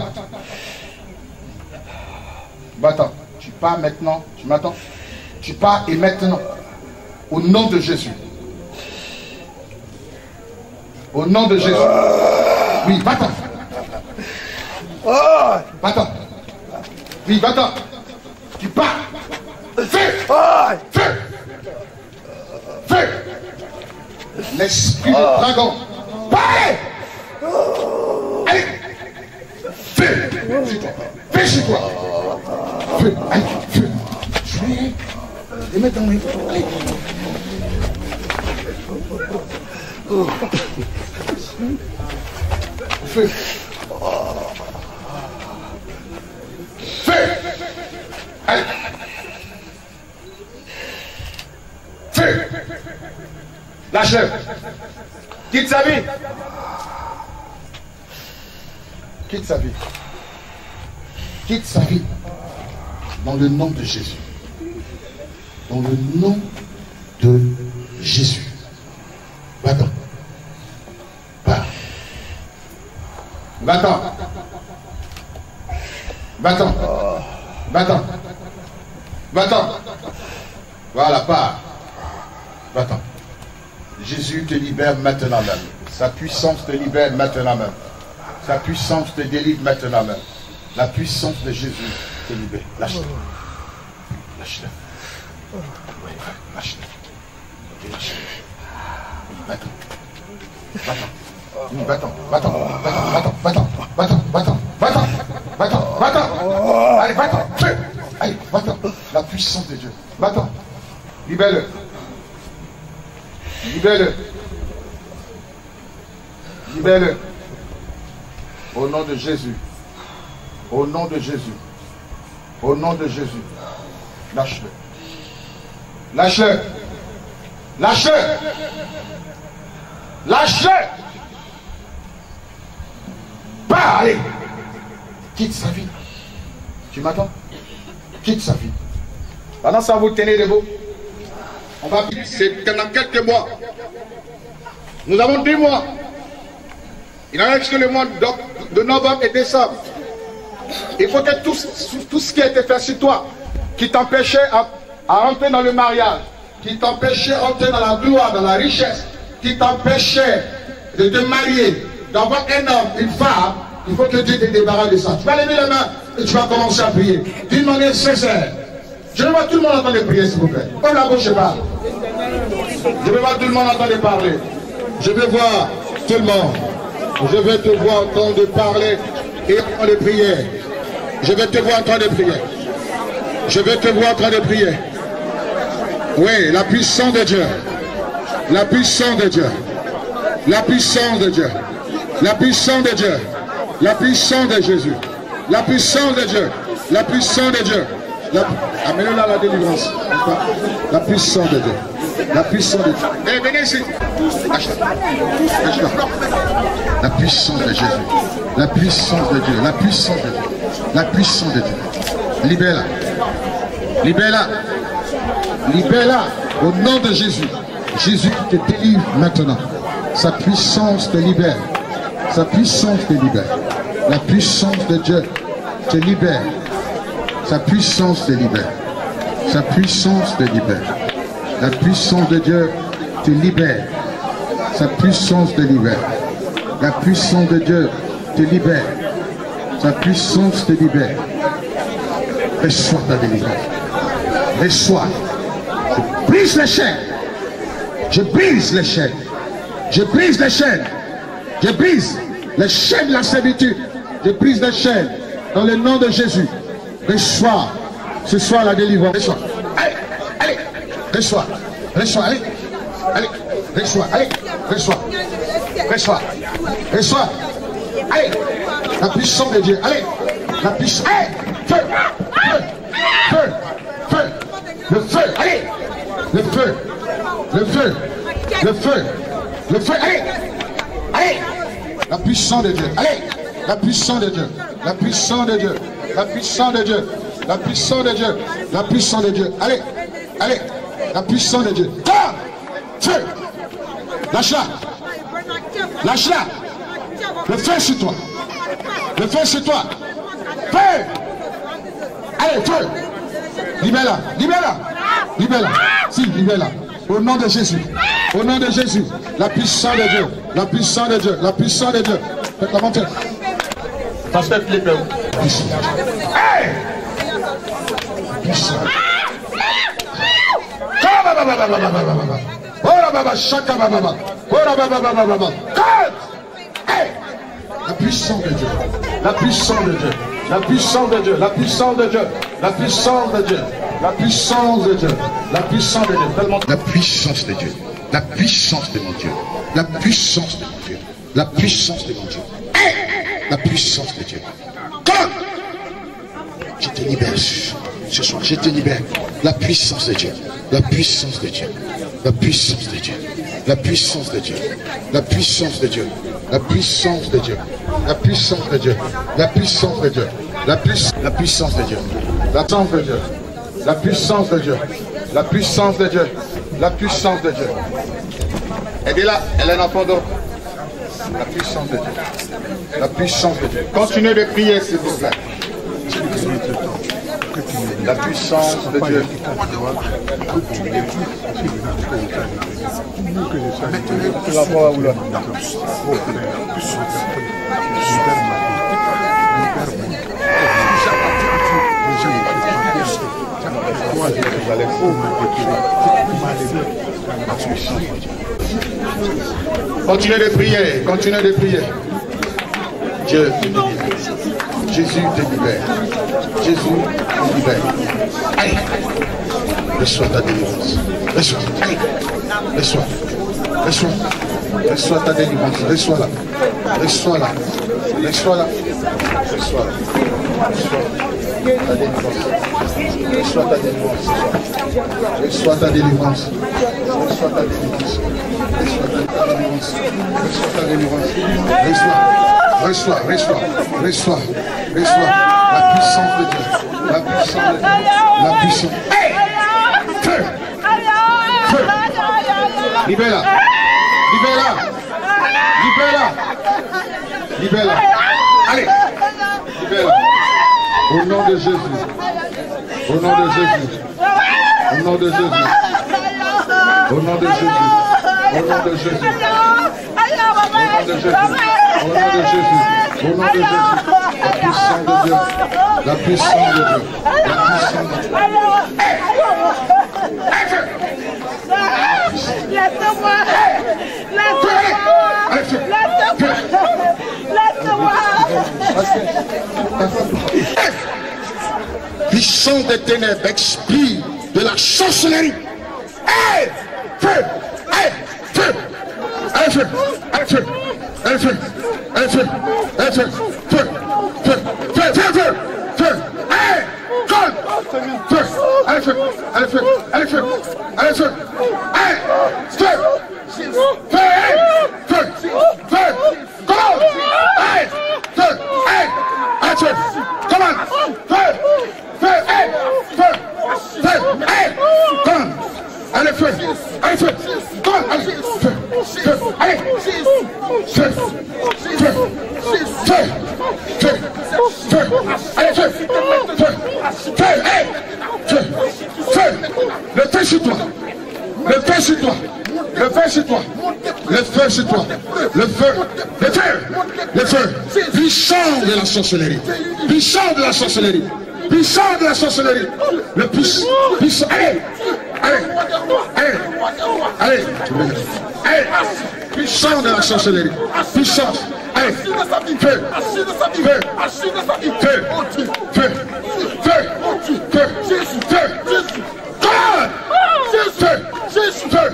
B: Va-t'en. Tu pars maintenant. Tu m'attends. Tu pars et maintenant. Au nom de Jésus. Au nom de Jésus. Oui, va-t'en. Va-t'en. Oui, va-t'en. Tu pars. Feu. Feu. Feu. L'esprit de dragon. Allez. Allez. Feu. Feu sur toi. Feu. Allez. Feu. Et maintenant, allez. Feu. Feu. Allez. Feu. Lâche-le. Quitte sa vie. Quitte sa vie. Quitte sa vie. Dans le nom de Jésus. Dans le nom de Jésus. Va-t'en. Va. Va-t'en. Va-t'en. Va-t'en. Va-t'en. Voilà, pars. Va-t'en. Jésus te libère maintenant même. Sa puissance te libère maintenant même. Sa puissance te délivre maintenant même. La puissance de Jésus te libère. Lâche-le. Lâche-le. Oui, lâche-le. Lâche-le. Va-t'en. Va-t'en. Va-t'en. Va-t'en. Va-t'en. Va-t'en. Va-t'en. Va-t'en. Va-t'en. Va-t'en. Allez, va-t'en. Allez, va-t'en. La puissance de Dieu. Va-t'en. Libère-le. Libère-le. Libère-le. Au nom de Jésus. Au nom de Jésus. Au nom de Jésus. Lâche-le. Lâche-le. Lâche-le. Lâche-le. Pas, allez. Quitte sa vie. Tu m'attends? Quitte sa vie. Pendant ça, vous tenez debout. On va, c'est dans quelques mois. Nous avons 2 mois. Il en reste que le mois de novembre et décembre. Il faut que tout ce qui a été fait sur toi, qui t'empêchait à rentrer dans le mariage, qui t'empêchait à rentrer dans la gloire, dans la richesse, qui t'empêchait de te marier, d'avoir un homme, une femme, il faut que Dieu te débarrasse de ça. Tu vas lever les mains et tu vas commencer à prier d'une manière sincère. Je veux voir tout le monde entendre prier, s'il vous plaît. Comme la bouche parle. Je veux voir tout le monde entendre parler. Je veux voir tout le monde. Je veux te voir en train de parler et en train de prier. Je veux te voir en train de prier. Je veux te voir en train de prier. Oui, la puissance de Dieu. La puissance de Dieu. La puissance de Dieu. La puissance de Dieu. La puissance de Jésus. La puissance de Dieu. La puissance de Dieu. Amenez-le à la délivrance. La puissance de Dieu. La puissance de Dieu. Eh, venez ici. La puissance de Jésus. La puissance de Dieu. La puissance de Dieu. La puissance de Dieu. Libère-la. Libère-la. Libère-la. Au nom de Jésus. Jésus qui te délivre maintenant. Sa puissance te libère. Sa puissance te libère. La puissance de Dieu te libère. Sa puissance te libère. Sa puissance te libère. La puissance de Dieu te libère. Sa puissance te libère. La puissance de Dieu te libère. Sa puissance te libère. Reçois ta délivrance. Reçois. Je brise les chaînes. Je brise les chaînes. Je brise les chaînes. Je brise les chaînes de la servitude. Je brise les chaînes. Dans le nom de Jésus. Reçois. Ce soir la délivrance. Reçois. Allez. Allez. Reçois. Reçois. Allez. Allez. Reçois. Allez. Reçois. Reçois. Reçois. Allez. La puissance de Dieu. Allez. La puissance. Allez. Feu. Feu. Feu. Feu. Le feu. Allez. Le feu. Le feu. Le feu. Le feu. Allez. Allez. La puissance de Dieu. Allez. La puissance de Dieu. La puissance de Dieu. La puissance de Dieu. La puissance de Dieu. La puissance de Dieu. Allez. Allez. La puissance de Dieu. Tard. Feu. Lâche-la. Lâche-la. Le feu sur toi. Le feu sur toi. Feu. Allez, feu. Libère-la. Libère-la. Libère-la. Si, libère-la. Au nom de Jésus. Au nom de Jésus. La puissance de Dieu. La puissance de Dieu. La puissance de Dieu. Faites la montée. Pasteur Philippe. Hey! Puissance. La puissance de Dieu. La puissance de Dieu. La puissance de Dieu. La puissance de Dieu. La puissance de Dieu. La puissance de Dieu. La puissance de Dieu. Tellement... La puissance de Dieu. La puissance de mon Dieu. La puissance de mon Dieu. La puissance de mon Dieu. La puissance de Dieu. Comme je te libère ce soir. Je te libère. La puissance de Dieu. La puissance de Dieu. La puissance de Dieu. La puissance de Dieu. La puissance de Dieu. La puissance de Dieu. La puissance de Dieu. La puissance de Dieu. La puissance de Dieu. La puissance de Dieu. La puissance de Dieu. La puissance de Dieu. La puissance de Dieu. Elle est là, elle est un enfant d'homme. La puissance de Dieu. La puissance de Dieu. Continuez de prier, s'il vous plaît. La puissance de Dieu. Continuez de prier, continuez de prier. Dieu te libère. Jésus te libère. Jésus te libère. Allez, reçois ta délivrance. Reçois. Allez, reçois. Reçois. Reçois ta délivrance. Reçois-la. Reçois-la. Reçois-la. Reçois-la. Reçois ta délivrance. Reçois ta délivrance. Reçois ta délivrance. Reçois ta délivrance. Reçois. Reçois. Reçois. Reçois. La puissance de Dieu. La puissance de Dieu. La puissance. Hey! Feu! Feu! Libère-la. Libère-la. Libère-la. Libère-la. Allez. Libère-la. Au nom de Jésus. Au nom de Jésus. Au nom de Jésus. Au nom de Jésus. Au nom de Jésus. Au nom de Jésus. Au nom de Jésus. Au nom de Jésus. La puissance de Dieu. La puissance de Dieu. La puissance de Dieu.
F: Laisse-moi.
B: Puissance des ténèbres, esprit de la sorcellerie. Hey! Feu! Hey! Feu! Hey! Feu! Hey! Feu! Hey! Feu! Hey! Feu! Hey! Feu! Feu! Feu! Feu! Feu! Feu! Feu! Hey! Colle! Feu! Allez, feu! Allez, feu! Allez, feu! Allez, feu! Hey! Feu! Feu! Hey! Feu! Feu! Colle! Hey! Feu! Hey! Allez, feu! Commande! Feu! Feu! Hey! Feu! Feu! Hey! Commande! Allez, feu! Allez, feu! Commande! Allez, feu! Feu! Allez! Feu! Feu! Feu! Feu! Feu! Allez, feu! Feu! Feu! Hey! Feu! Feu! Le feu sur toi! Le feu sur toi! Le feu sur toi! Le feu sur toi! Le feu! Le feu! Le feu! Puissant de la sorcellerie! Puissant de la sorcellerie! Puissant de la sorcellerie! Le puissant! Allez! Allez! Allez! Allez! Allez! Puissant de la sorcellerie! Puissant! Allez! Feu! Feu! Feu! Feu! Feu! Feu! Feu! Feu! God! Feu! Feu! Feu! Feu!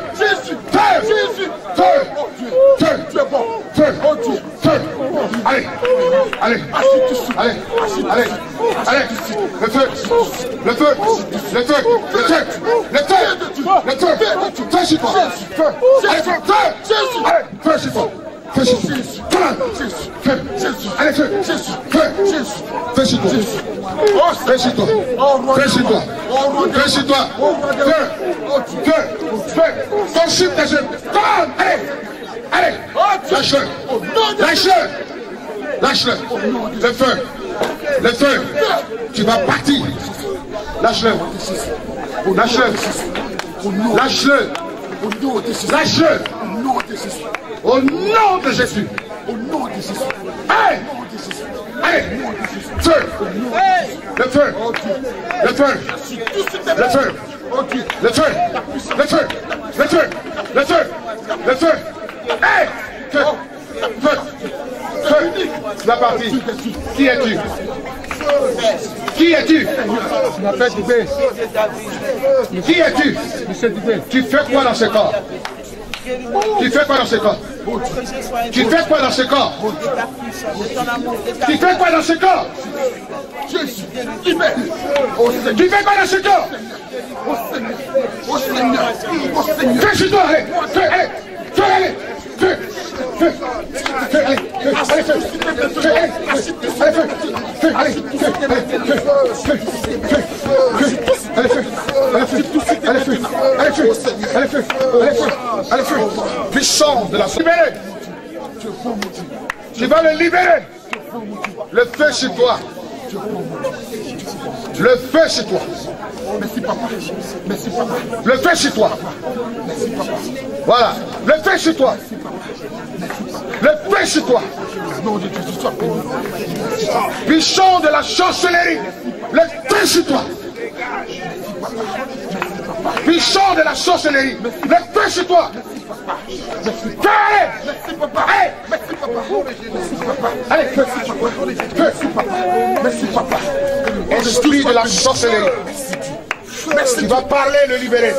B: Feu! Feu! Feu! Feu! Allez! Allez! Allez! Allez! Allez! Le feu! Le feu! Le feu! Le feu! Le feu! Le feu! Feu sur toi! Feu! Allez! Feu! Allez! Feu sur toi! Feu sur toi! Feu! Allez! Feu! Feu! Feu sur toi! Feu sur toi! Feu sur toi! Feu sur toi! Feu! Feu! Feu! Consume tes œuvres! Allez! Allez! Lâche-le! Lâche-le! Lâche-le! Le feu! Le feu! Tu vas partir! Lâche-le! Lâche-le! Lâche-le! Lâche-le! Au nom de Jésus! Au nom de Jésus! Allez! Allez! Feu! Le feu! Le feu! Le feu! Le feu! Le feu! Le feu! Le feu! Le feu! Hey! Feu! Feu! Feu! La partie! Qui es-tu? Qui es-tu?
F: Je m'appelle Dubé.
B: Qui es-tu?
F: Monsieur Dubé.
B: Tu fais quoi dans ce corps? Tu fais quoi dans ce corps? Tu fais quoi dans ce corps? Tu fais quoi dans ce corps? Tu fais quoi dans ce corps? Fais sur toi, allez, allez, allez, puissant de la libérer. Tu vas le libérer. Le feu sur toi. Le feu sur toi.
F: Merci papa. Merci papa.
B: Le feu sur toi. Voilà. Le feu sur toi. Le feu sur toi. Puissant de la chancellerie. Le feu sur toi. Puissant de la sorcellerie. Le feu sur toi. Merci papa. Merci papa. Allez, feu. Merci papa. Esprit de la sorcellerie. Tu vas parler et le libérer.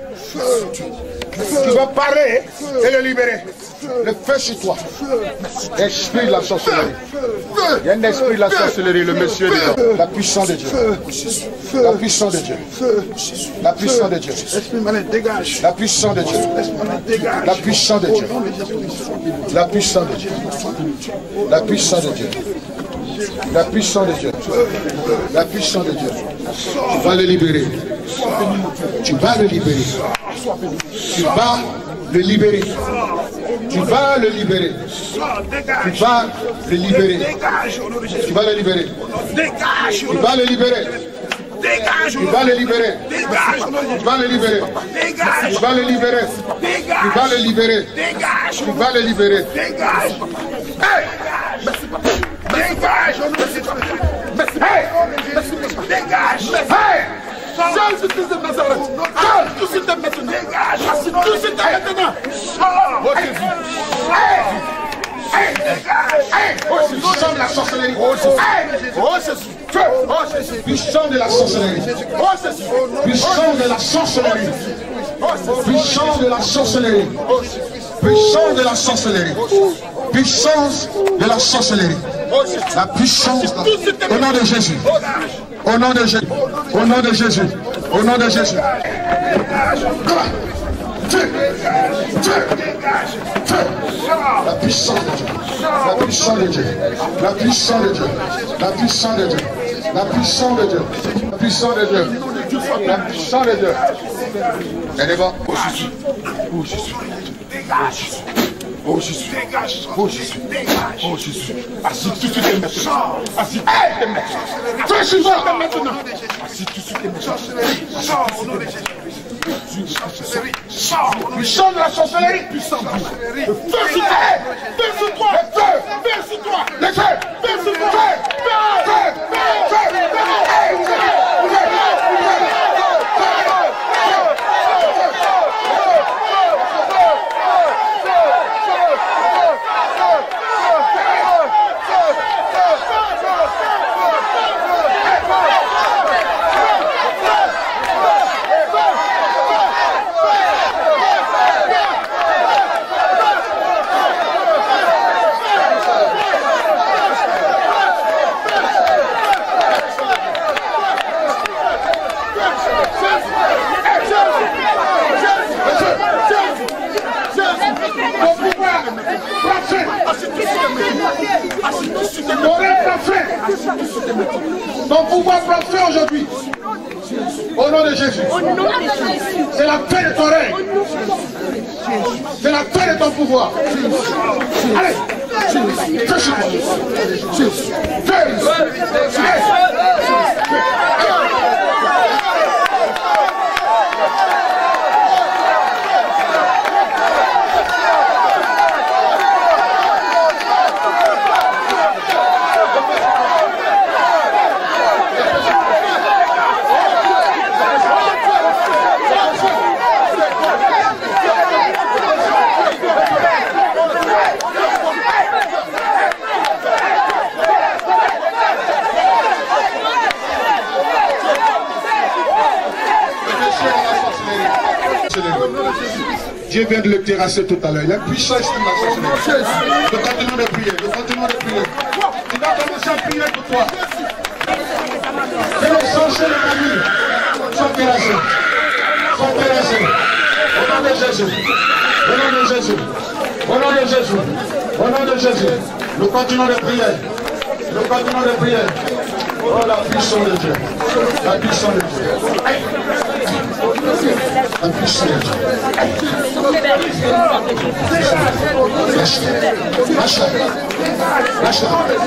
B: Tu vas parler et le libérer. Le feu sur toi. Esprit de la sorcellerie. Il y a un esprit de la sorcellerie, le monsieur dedans. La puissance de Dieu. La puissance de Dieu. La puissance de Dieu. La puissance de Dieu. La puissance de Dieu. La puissance de Dieu. La puissance de Dieu. La puissance de Dieu. La puissance de Dieu. Tu vas le libérer. Tu vas le libérer. Tu vas le libérer. Tu vas le libérer. Tu vas le libérer. Tu vas le libérer. Tu vas le libérer. Tu vas le libérer. Tu vas le libérer. Tu vas le libérer. Tu vas le libérer. Tu vas le libérer. Hey! Dégage! Hey! Hey! Jésus-Christ de Nazareth! Tout de suite maintenant! Dégage! Tout de suite maintenant! Oh Jésus! Hey! Oh Jésus! Puissant de la sorcellerie! Oh Jésus! Oh Jésus! Puissant de la sorcellerie! Oh Jésus! Puissant de la sorcellerie! Puissant de la sorcellerie! Puissant de la sorcellerie! Puissance de la sorcellerie. La puissance au nom de Jésus. Au nom de Jésus. Au nom de Jésus. Au nom de Jésus. La puissance de Dieu. La puissance de Dieu. La puissance de Dieu. La puissance de Dieu. La puissance de Dieu. La puissance de Dieu. La puissance de Dieu. Elle est bon. Oh Jésus. Oh Jésus. Dégage. Oh Jésus, oh Jésus, oh Jésus, assis tout de suite et maintenant, assis tout de suite et maintenant, assis tout de suite et maintenant, puissant de la sorcellerie, puissant de la sorcellerie, le feu sur toi, feu sur toi, feu sur toi, le feu, feu sur toi, ton pouvoir prend fin aujourd'hui. Au nom de Jésus. C'est la fin de ton règne. C'est la fin de ton pouvoir. Allez. Fais sur moi. Dieu vient de le terrasser tout à l'heure. Il y a une puissance qui m'a sorti. Le continent de prier, le continent de prier. Tu vas commencer à prier pour toi. Que les sorciers de la nuit soient terrassés. Soient terrassés. Au nom de Jésus. Au nom de Jésus. Au nom de Jésus. Au nom de Jésus. Le continent de prière. Le continent de prière. Oh la puissance de Dieu. La puissance de Dieu. La puissance de Dieu. Lâche. Lâche.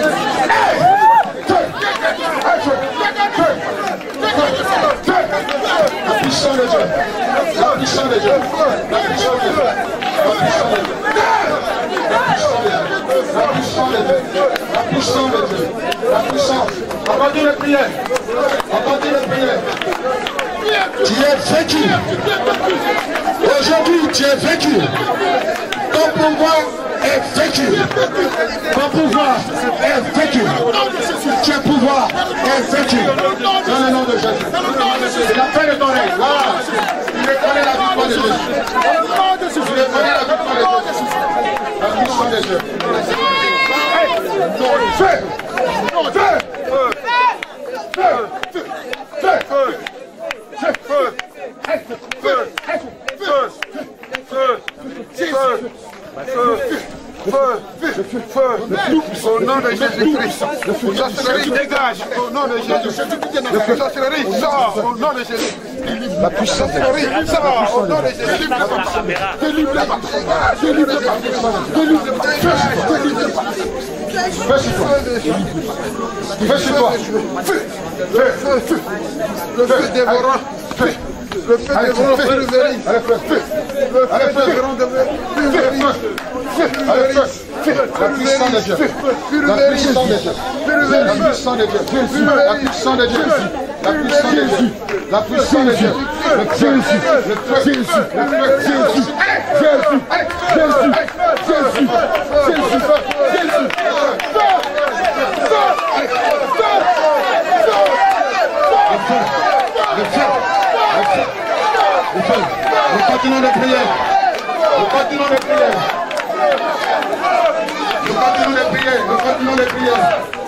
B: La puissance de Dieu. La puissance de Dieu. La puissance de Dieu. La puissance de Dieu. La puissance de Dieu. La puissance. Entendez les prières. Entendez les prières. Tu es vaincu. Aujourd'hui, tu es vaincu. Ton pouvoir est vaincu. Ton pouvoir est vaincu. Ton pouvoir est vaincu. Dans le nom de Jésus. C'est la fin de ton règne. Voilà. Tu reconnais la victoire de Jésus. Tu reconnais la victoire de Jésus. La puissance de Dieu. Feu!
F: Au nom de Jésus-Christ, la sorcellerie dégage. Au nom de Jésus, la sorcellerie sort. Au nom de Jésus, la puissance sort. Au nom de Jésus, délivre-la.
B: Fais sur toi. Fais sur toi.
F: Le feu dévorant. Le feu dévorant, feu de Véry. Le feu dévorant de Véry.
B: La puissance de Dieu. La puissance de Dieu. La puissance de Dieu. La puissance de Dieu. La puissance de Dieu. La puissance de Dieu. Le feu. Le feu. Jésus. Jésus. Jésus. Le continent de prière. Le continent de prière. Le continent de prière. Le continent de prière.